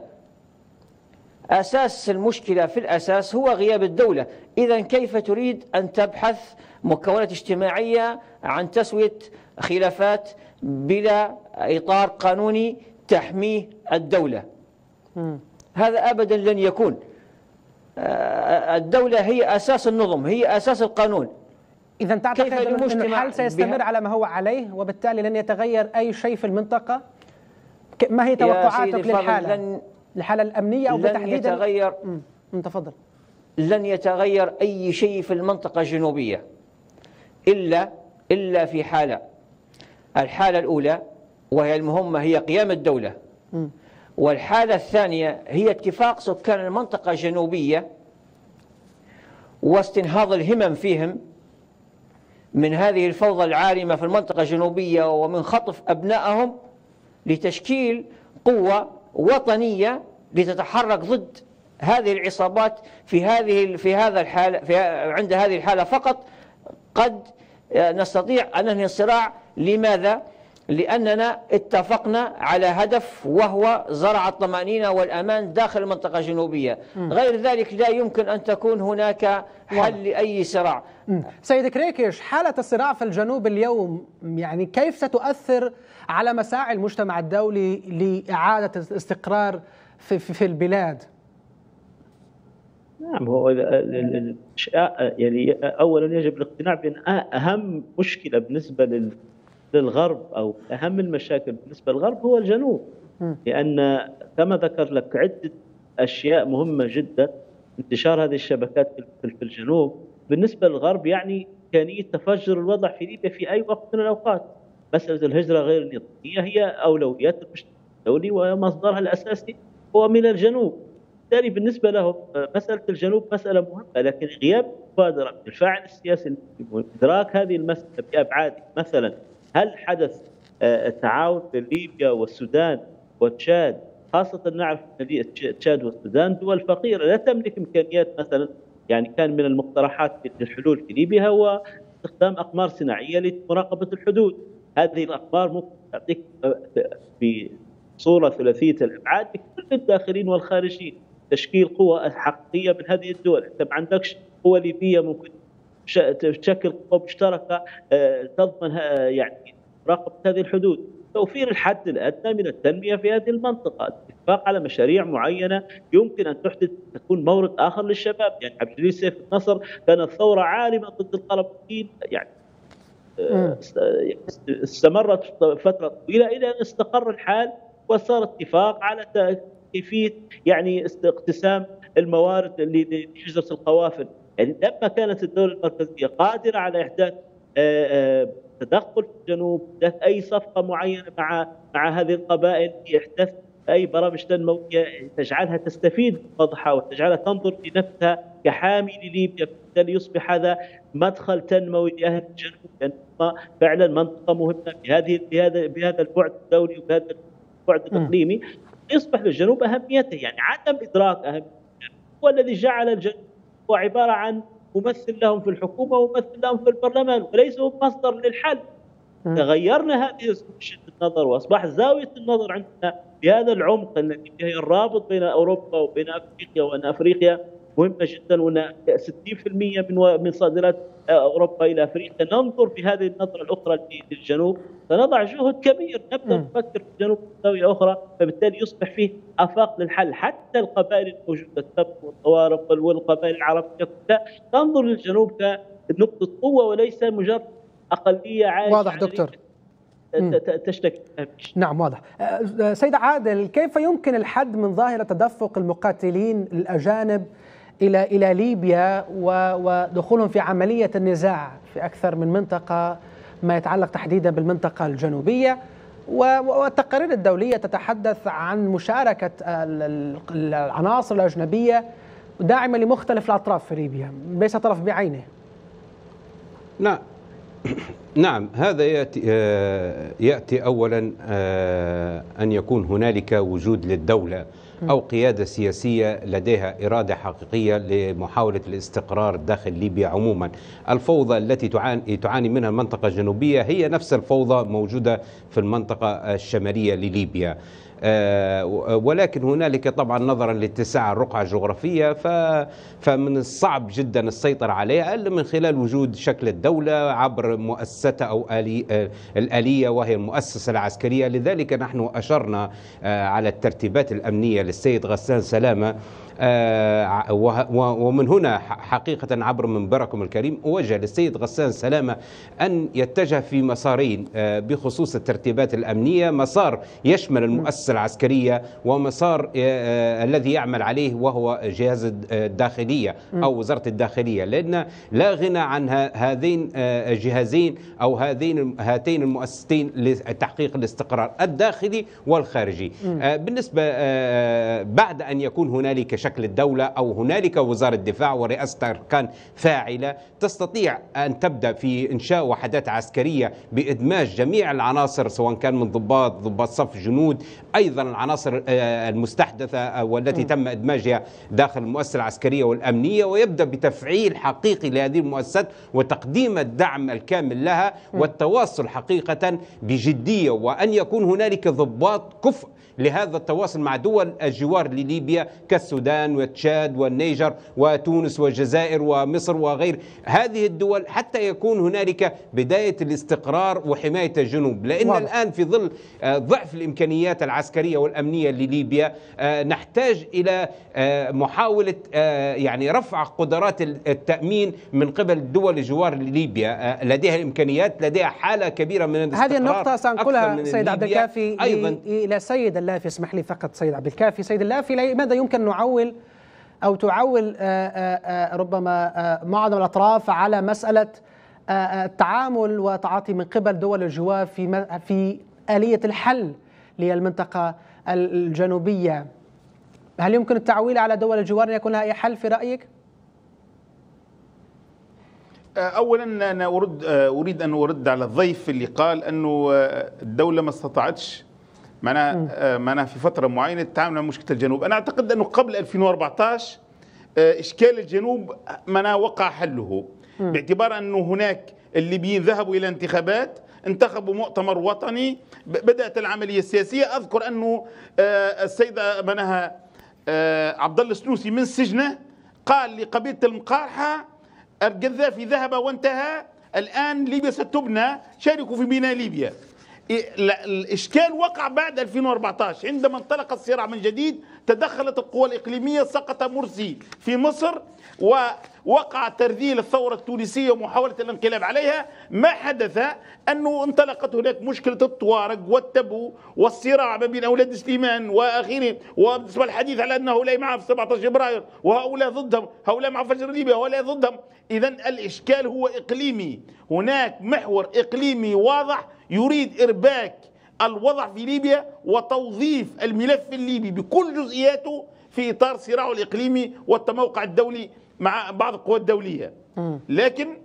S4: أساس المشكلة في الأساس هو غياب الدولة. إذن كيف تريد أن تبحث مكونات اجتماعية عن تسوية خلافات بلا إطار قانوني تحميه الدولة؟ هذا أبدا لن يكون. الدولة هي أساس النظم، هي أساس القانون.
S1: إذا تعتقد أن الحل سيستمر على ما هو عليه وبالتالي لن يتغير أي شيء في المنطقة؟ ما هي توقعاتك للحالة الأمنية أو بالتحديد؟
S4: لن يتغير.
S1: تفضل.
S4: لن يتغير أي شيء في المنطقة الجنوبية إلا في حالة. الحالة الأولى وهي المهمة هي قيام الدولة، والحالة الثانية هي اتفاق سكان المنطقة الجنوبية واستنهاض الهمم فيهم من هذه الفوضى العارمة في المنطقة الجنوبية ومن خطف أبنائهم لتشكيل قوة وطنية لتتحرك ضد هذه العصابات في هذا الحالة. عند هذه الحالة فقط قد نستطيع أن ننهي الصراع. لماذا؟ لأننا اتفقنا على هدف وهو زرع الطمأنينة والأمان داخل المنطقة الجنوبية. غير ذلك لا يمكن أن تكون هناك حل لأي صراع.
S1: سيد كريكش، حالة الصراع في الجنوب اليوم يعني كيف ستؤثر على مساعي المجتمع الدولي لإعادة الاستقرار في البلاد؟
S3: نعم، هو يعني أولا يجب الاقتناع بأن أهم مشكلة بالنسبة للغرب أو أهم المشاكل بالنسبة للغرب هو الجنوب، لأن كما ذكر لك عدة أشياء مهمة جدا. انتشار هذه الشبكات في الجنوب بالنسبة للغرب يعني إمكانية تفجر الوضع في ليبيا في أي وقت من الأوقات. مسألة الهجرة غير النظامية هي أولويات المجتمع الدولي ومصدرها الأساسي هو من الجنوب. بالتالي بالنسبة لهم مسألة الجنوب مسألة مهمة، لكن غياب مبادرة من الفاعل السياسي وإدراك هذه المسألة بأبعادها. مثلا هل حدث تعاون بين ليبيا والسودان وتشاد؟ خاصة نعرف أن تشاد والسودان دول فقيرة لا تملك إمكانيات. مثلا يعني كان من المقترحات للحلول في ليبيا هو استخدام أقمار صناعية لمراقبة الحدود. هذه الأقمار ممكن تعطيك بصورة ثلاثية الأبعاد لكل الداخلين والخارجين تشكيل قوة حقيقية من هذه الدول. أنت ما عندكش قوة ليبية ممكن تشكل قوة مشتركة تضمن يعني مراقبة هذه الحدود. توفير الحد الأدنى من التنمية في هذه المنطقة، الاتفاق على مشاريع معينة يمكن أن تكون مورد آخر للشباب. يعني عبد الجليل سيف النصر كانت ثورة عارمة ضد القرامطين، يعني استمرت فترة طويلة إلى أن استقر الحال وصار اتفاق على كيفية يعني اقتسام الموارد لهجرة القوافل. يعني لما كانت الدولة المركزية قادرة على إحداث التدخل في الجنوب، احداث اي صفقه معينه مع هذه القبائل، احداث اي برامج تنمويه تجعلها تستفيد من وضعها وتجعلها تنظر في نفسها كحامي لليبيا، بالتالي يصبح هذا مدخل تنموي لاهل الجنوب، لان فعلا منطقه مهمه بهذا البعد الدولي وبهذا البعد الاقليمي. يصبح للجنوب اهميته، يعني عدم ادراك اهميته هو الذي جعل الجنوب هو عباره عن ممثل لهم في الحكومه وممثل لهم في البرلمان، وليس هو مصدر للحل. تغيرنا هذه وجهه النظر، واصبح زاويه النظر عندنا بهذا العمق الذي هي الرابط بين اوروبا وبين افريقيا، وان افريقيا مهمه جدا، وان 60% من صادرات اوروبا الى افريقيا. ننظر في هذه النظره الاخرى للجنوب، سنضع جهد كبير، نبدا نفكر في الجنوب بزاويه اخرى، فبالتالي يصبح فيه افاق للحل. حتى القبائل الموجوده السبت والطوارق والقبائل العربيه كلها تنظر للجنوب كنقطه قوه وليس مجرد اقليه عايشه.
S1: واضح دكتور.
S3: تشتكي.
S1: نعم واضح. سيد عادل، كيف يمكن الحد من ظاهرة تدفق المقاتلين الأجانب إلى ليبيا ودخولهم في عملية النزاع في أكثر من منطقة، ما يتعلق تحديدا بالمنطقة الجنوبية، والتقارير الدولية تتحدث عن مشاركة العناصر الأجنبية داعمة لمختلف الأطراف في ليبيا، ليس طرف بعينه؟
S5: نعم، هذا يأتي أولا أن يكون هنالك وجود للدولة أو قيادة سياسية لديها إرادة حقيقية لمحاولة الاستقرار داخل ليبيا عموما. الفوضى التي تعاني منها المنطقة الجنوبية هي نفس الفوضى موجودة في المنطقة الشمالية لليبيا، ولكن هنالك طبعا نظرا لاتساع الرقعة الجغرافية فمن الصعب جدا السيطرة عليها إلا من خلال وجود شكل الدولة عبر مؤسسة أو الآلية وهي المؤسسة العسكرية. لذلك نحن أشرنا على الترتيبات الأمنية للسيد غسان سلامة، ومن هنا حقيقة عبر منبركم الكريم أوجه للسيد غسان سلامة أن يتجه في مسارين بخصوص الترتيبات الأمنية: مسار يشمل المؤسسة العسكرية، ومسار الذي يعمل عليه وهو جهاز الداخلية أو وزارة الداخلية، لأن لا غنى عن هذين الجهازين أو هاتين المؤسستين لتحقيق الاستقرار الداخلي والخارجي. بالنسبة بعد أن يكون هنالك شكل الدولة أو هنالك وزارة دفاع ورئاسة أركان فاعلة تستطيع أن تبدأ في إنشاء وحدات عسكرية بإدماج جميع العناصر، سواء كان من ضباط صف، جنود، أيضا العناصر المستحدثة والتي تم إدماجها داخل المؤسسة العسكرية والأمنية، ويبدأ بتفعيل حقيقي لهذه المؤسسات وتقديم الدعم الكامل لها والتواصل حقيقة بجدية، وأن يكون هنالك ضباط كفء لهذا التواصل مع دول الجوار لليبيا كالسودان وتشاد والنيجر وتونس والجزائر ومصر وغير هذه الدول، حتى يكون هنالك بداية الاستقرار وحماية الجنوب. لأن الآن في ظل ضعف الإمكانيات العسكرية والأمنية لليبيا نحتاج إلى محاولة يعني رفع قدرات التأمين من قبل دول الجوار لليبيا، لديها الإمكانيات، لديها حالة كبيرة من الاستقرار.
S1: هذه النقطة سأنقلها سيد عبد الكافي أيضا إلى سيد اللافي. اسمح لي فقط سيد عبد الكافي. سيد اللافي، لماذا يمكن نعول أو تعول ربما معظم الأطراف على مسألة التعامل وتعاطي من قبل دول الجوار في آلية الحل للمنطقة الجنوبية؟ هل يمكن التعويل على دول الجوار أن يكون لها أي حل في رأيك؟
S6: أولا أنا أريد أن أرد على الضيف اللي قال أنه الدولة ما استطاعتش معناها في فترة معينة تتعامل مع مشكلة الجنوب. أنا أعتقد أنه قبل 2014 إشكال الجنوب وقع حله، باعتبار أنه هناك الليبيين ذهبوا إلى انتخابات، انتخبوا مؤتمر وطني، بدأت العملية السياسية. أذكر أنه السيدة عبد الله السنوسي من سجنه قال لقبيلة المقارحة: القذافي ذهب وانتهى، الآن ليبيا ستبنى، شاركوا في بناء ليبيا. الإشكال وقع بعد 2014 عندما انطلق الصراع من جديد. تدخلت القوى الإقليمية، سقط مرسي في مصر ووقع ترذيل الثورة التونسية ومحاولة الانقلاب عليها. ما حدث أنه انطلقت هناك مشكلة الطوارق والتبو والصراع ما بين أولاد سليمان وآخرين، وبالنسبة الحديث على أن هؤلاء معه في 17 فبراير وهؤلاء ضدهم، هؤلاء مع فجر ليبيا وهؤلاء ضدهم. إذن الإشكال هو إقليمي، هناك محور إقليمي واضح يريد إرباك الوضع في ليبيا وتوظيف الملف الليبي بكل جزئياته في إطار صراعه الإقليمي والتموقع الدولي مع بعض القوى الدولية. لكن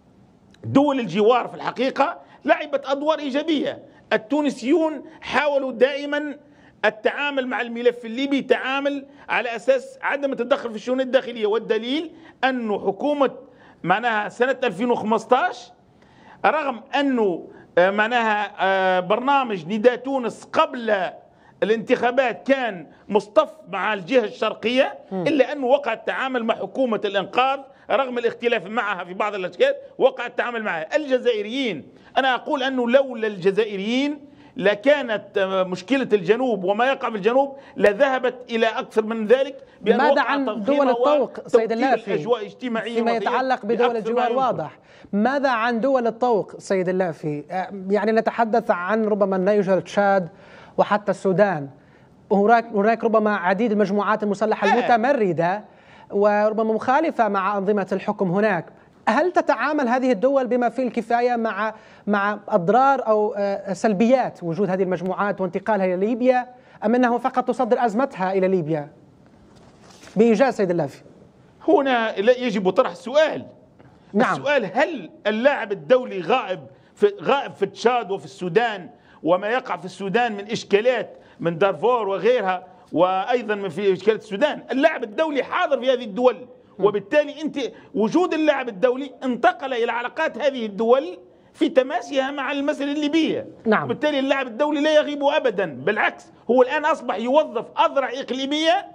S6: دول الجوار في الحقيقة لعبت أدوار إيجابية. التونسيون حاولوا دائما التعامل مع الملف الليبي تعامل على أساس عدم التدخل في الشؤون الداخلية، والدليل أنه حكومة معناها سنة 2015 رغم أنه معناها برنامج نداء تونس قبل الانتخابات كان مصطف مع الجهة الشرقية، إلا أنه وقع التعامل مع حكومة الإنقاذ رغم الاختلاف معها في بعض الأشكال، وقع التعامل معها. الجزائريين، أنا أقول أنه لولا الجزائريين لكانت مشكلة الجنوب وما يقع في الجنوب لذهبت إلى أكثر من ذلك.
S1: ماذا عن دول الطوق سيد اللافي فيما يتعلق بدول الجوار؟ واضح. ماذا عن دول الطوق سيد اللافي؟ يعني نتحدث عن ربما النيجر، تشاد، وحتى السودان. هناك ربما عديد المجموعات المسلحة المتمردة وربما مخالفة مع أنظمة الحكم هناك. هل تتعامل هذه الدول بما فيه الكفاية مع أضرار أو سلبيات وجود هذه المجموعات وانتقالها إلى ليبيا، أم أنه فقط تصدر أزمتها إلى ليبيا؟ بإيجاز سيد اللافي.
S6: هنا يجب طرح السؤال. نعم. السؤال: هل اللاعب الدولي غائب في تشاد وفي السودان وما يقع في السودان من إشكالات من دارفور وغيرها، وأيضا من في إشكالات السودان؟ اللاعب الدولي حاضر في هذه الدول، وبالتالي أنت وجود اللاعب الدولي انتقل إلى علاقات هذه الدول في تماسها مع المسألة الليبية.
S1: نعم.
S6: وبالتالي اللاعب الدولي لا يغيب أبدا، بالعكس هو الآن أصبح يوظف أذرع إقليمية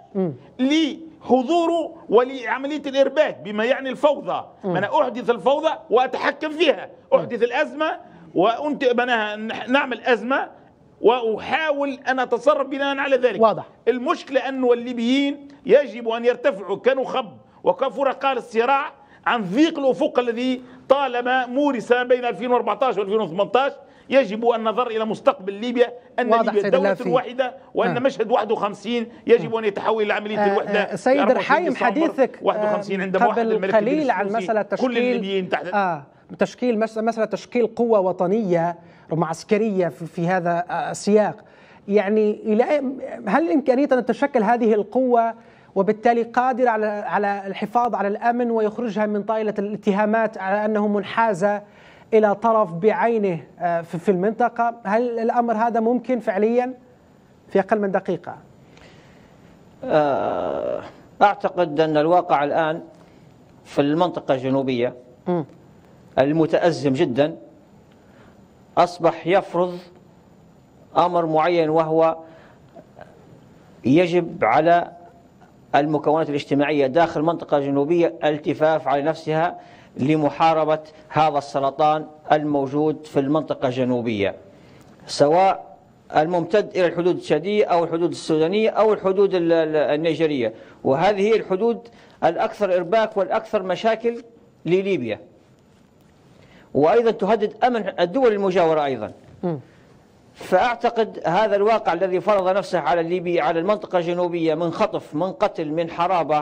S6: لحضوره ولعملية الإرباك، بما يعني الفوضى. أنا أحدث الفوضى وأتحكم فيها، أحدث الأزمة نعمل أزمة وأحاول أن أتصرف بناء على ذلك.
S1: واضح.
S6: المشكلة أن الليبيين يجب أن يرتفعوا كنخب وكفرقاء الصراع عن ضيق الأفق الذي طالما مورس بين 2014 و2018. يجب أن نظر إلى مستقبل ليبيا، أن ليبيا دولة واحدة، وأن مشهد 51 يجب أن يتحول إلى عملية الوحدة.
S1: سيد رحايم، حديثك
S6: 51 عندما
S1: قبل قليل عن مسألة تشكيل قوة وطنية عسكرية في هذا السياق. يعني هل إمكانية أن تتشكل هذه القوة وبالتالي قادرة على الحفاظ على الأمن ويخرجها من طائلة الاتهامات على أنه منحازة إلى طرف بعينه في المنطقة؟ هل الأمر هذا ممكن فعليا في أقل من دقيقة؟
S4: أعتقد أن الواقع الآن في المنطقة الجنوبية المتأزم جدا أصبح يفرض أمر معين، وهو يجب على المكونات الاجتماعية داخل المنطقة الجنوبية الالتفاف على نفسها لمحاربة هذا السرطان الموجود في المنطقة الجنوبية، سواء الممتد إلى الحدود التشادية أو الحدود السودانية أو الحدود النيجيرية، وهذه هي الحدود الأكثر إرباك والأكثر مشاكل لليبيا، وأيضا تهدد أمن الدول المجاورة أيضا. فأعتقد هذا الواقع الذي فرض نفسه على ليبيا، على المنطقة الجنوبية، من خطف، من قتل، من حرابة،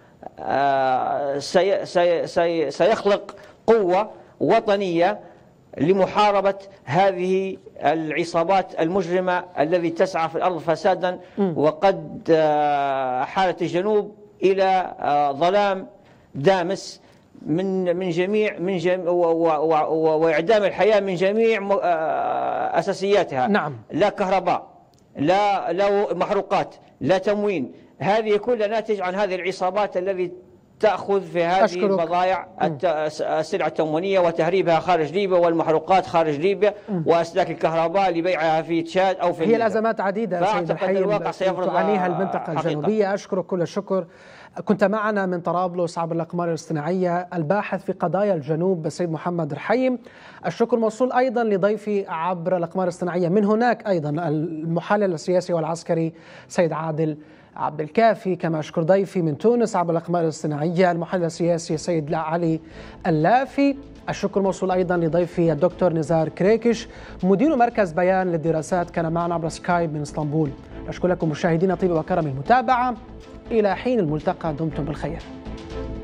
S4: سيخلق قوة وطنية لمحاربة هذه العصابات المجرمة التي تسعى في الأرض فسادا، وقد حالت الجنوب إلى ظلام دامس من جميع وإعدام الحياة من جميع أساسياتها.
S1: نعم.
S4: لا كهرباء، لا محروقات، لا تموين، هذه كلها ناتج عن هذه العصابات التي تأخذ في هذه البضائع السلع التموينية وتهريبها خارج ليبيا، والمحروقات خارج ليبيا، وأسلاك الكهرباء لبيعها في تشاد أو في
S1: هي الأزمات عديدة سيد الحي تعانيها المنطقة الجنوبية. أشكرك كل الشكر. كنت معنا من طرابلس عبر الأقمار الاصطناعية الباحث في قضايا الجنوب السيد محمد رحيم. الشكر موصول أيضا لضيفي عبر الأقمار الاصطناعية من هناك أيضا المحلل السياسي والعسكري سيد عادل عبد الكافي. كما أشكر ضيفي من تونس عبر الأقمار الاصطناعية المحلل السياسي سيد علي اللافي. الشكر موصول أيضا لضيفي الدكتور نزار كريكش مدير مركز بيان للدراسات، كان معنا عبر سكايب من اسطنبول. أشكر لكم مشاهدينا طيب وكرم المتابعة. إلى حين الملتقى دمتم بالخير.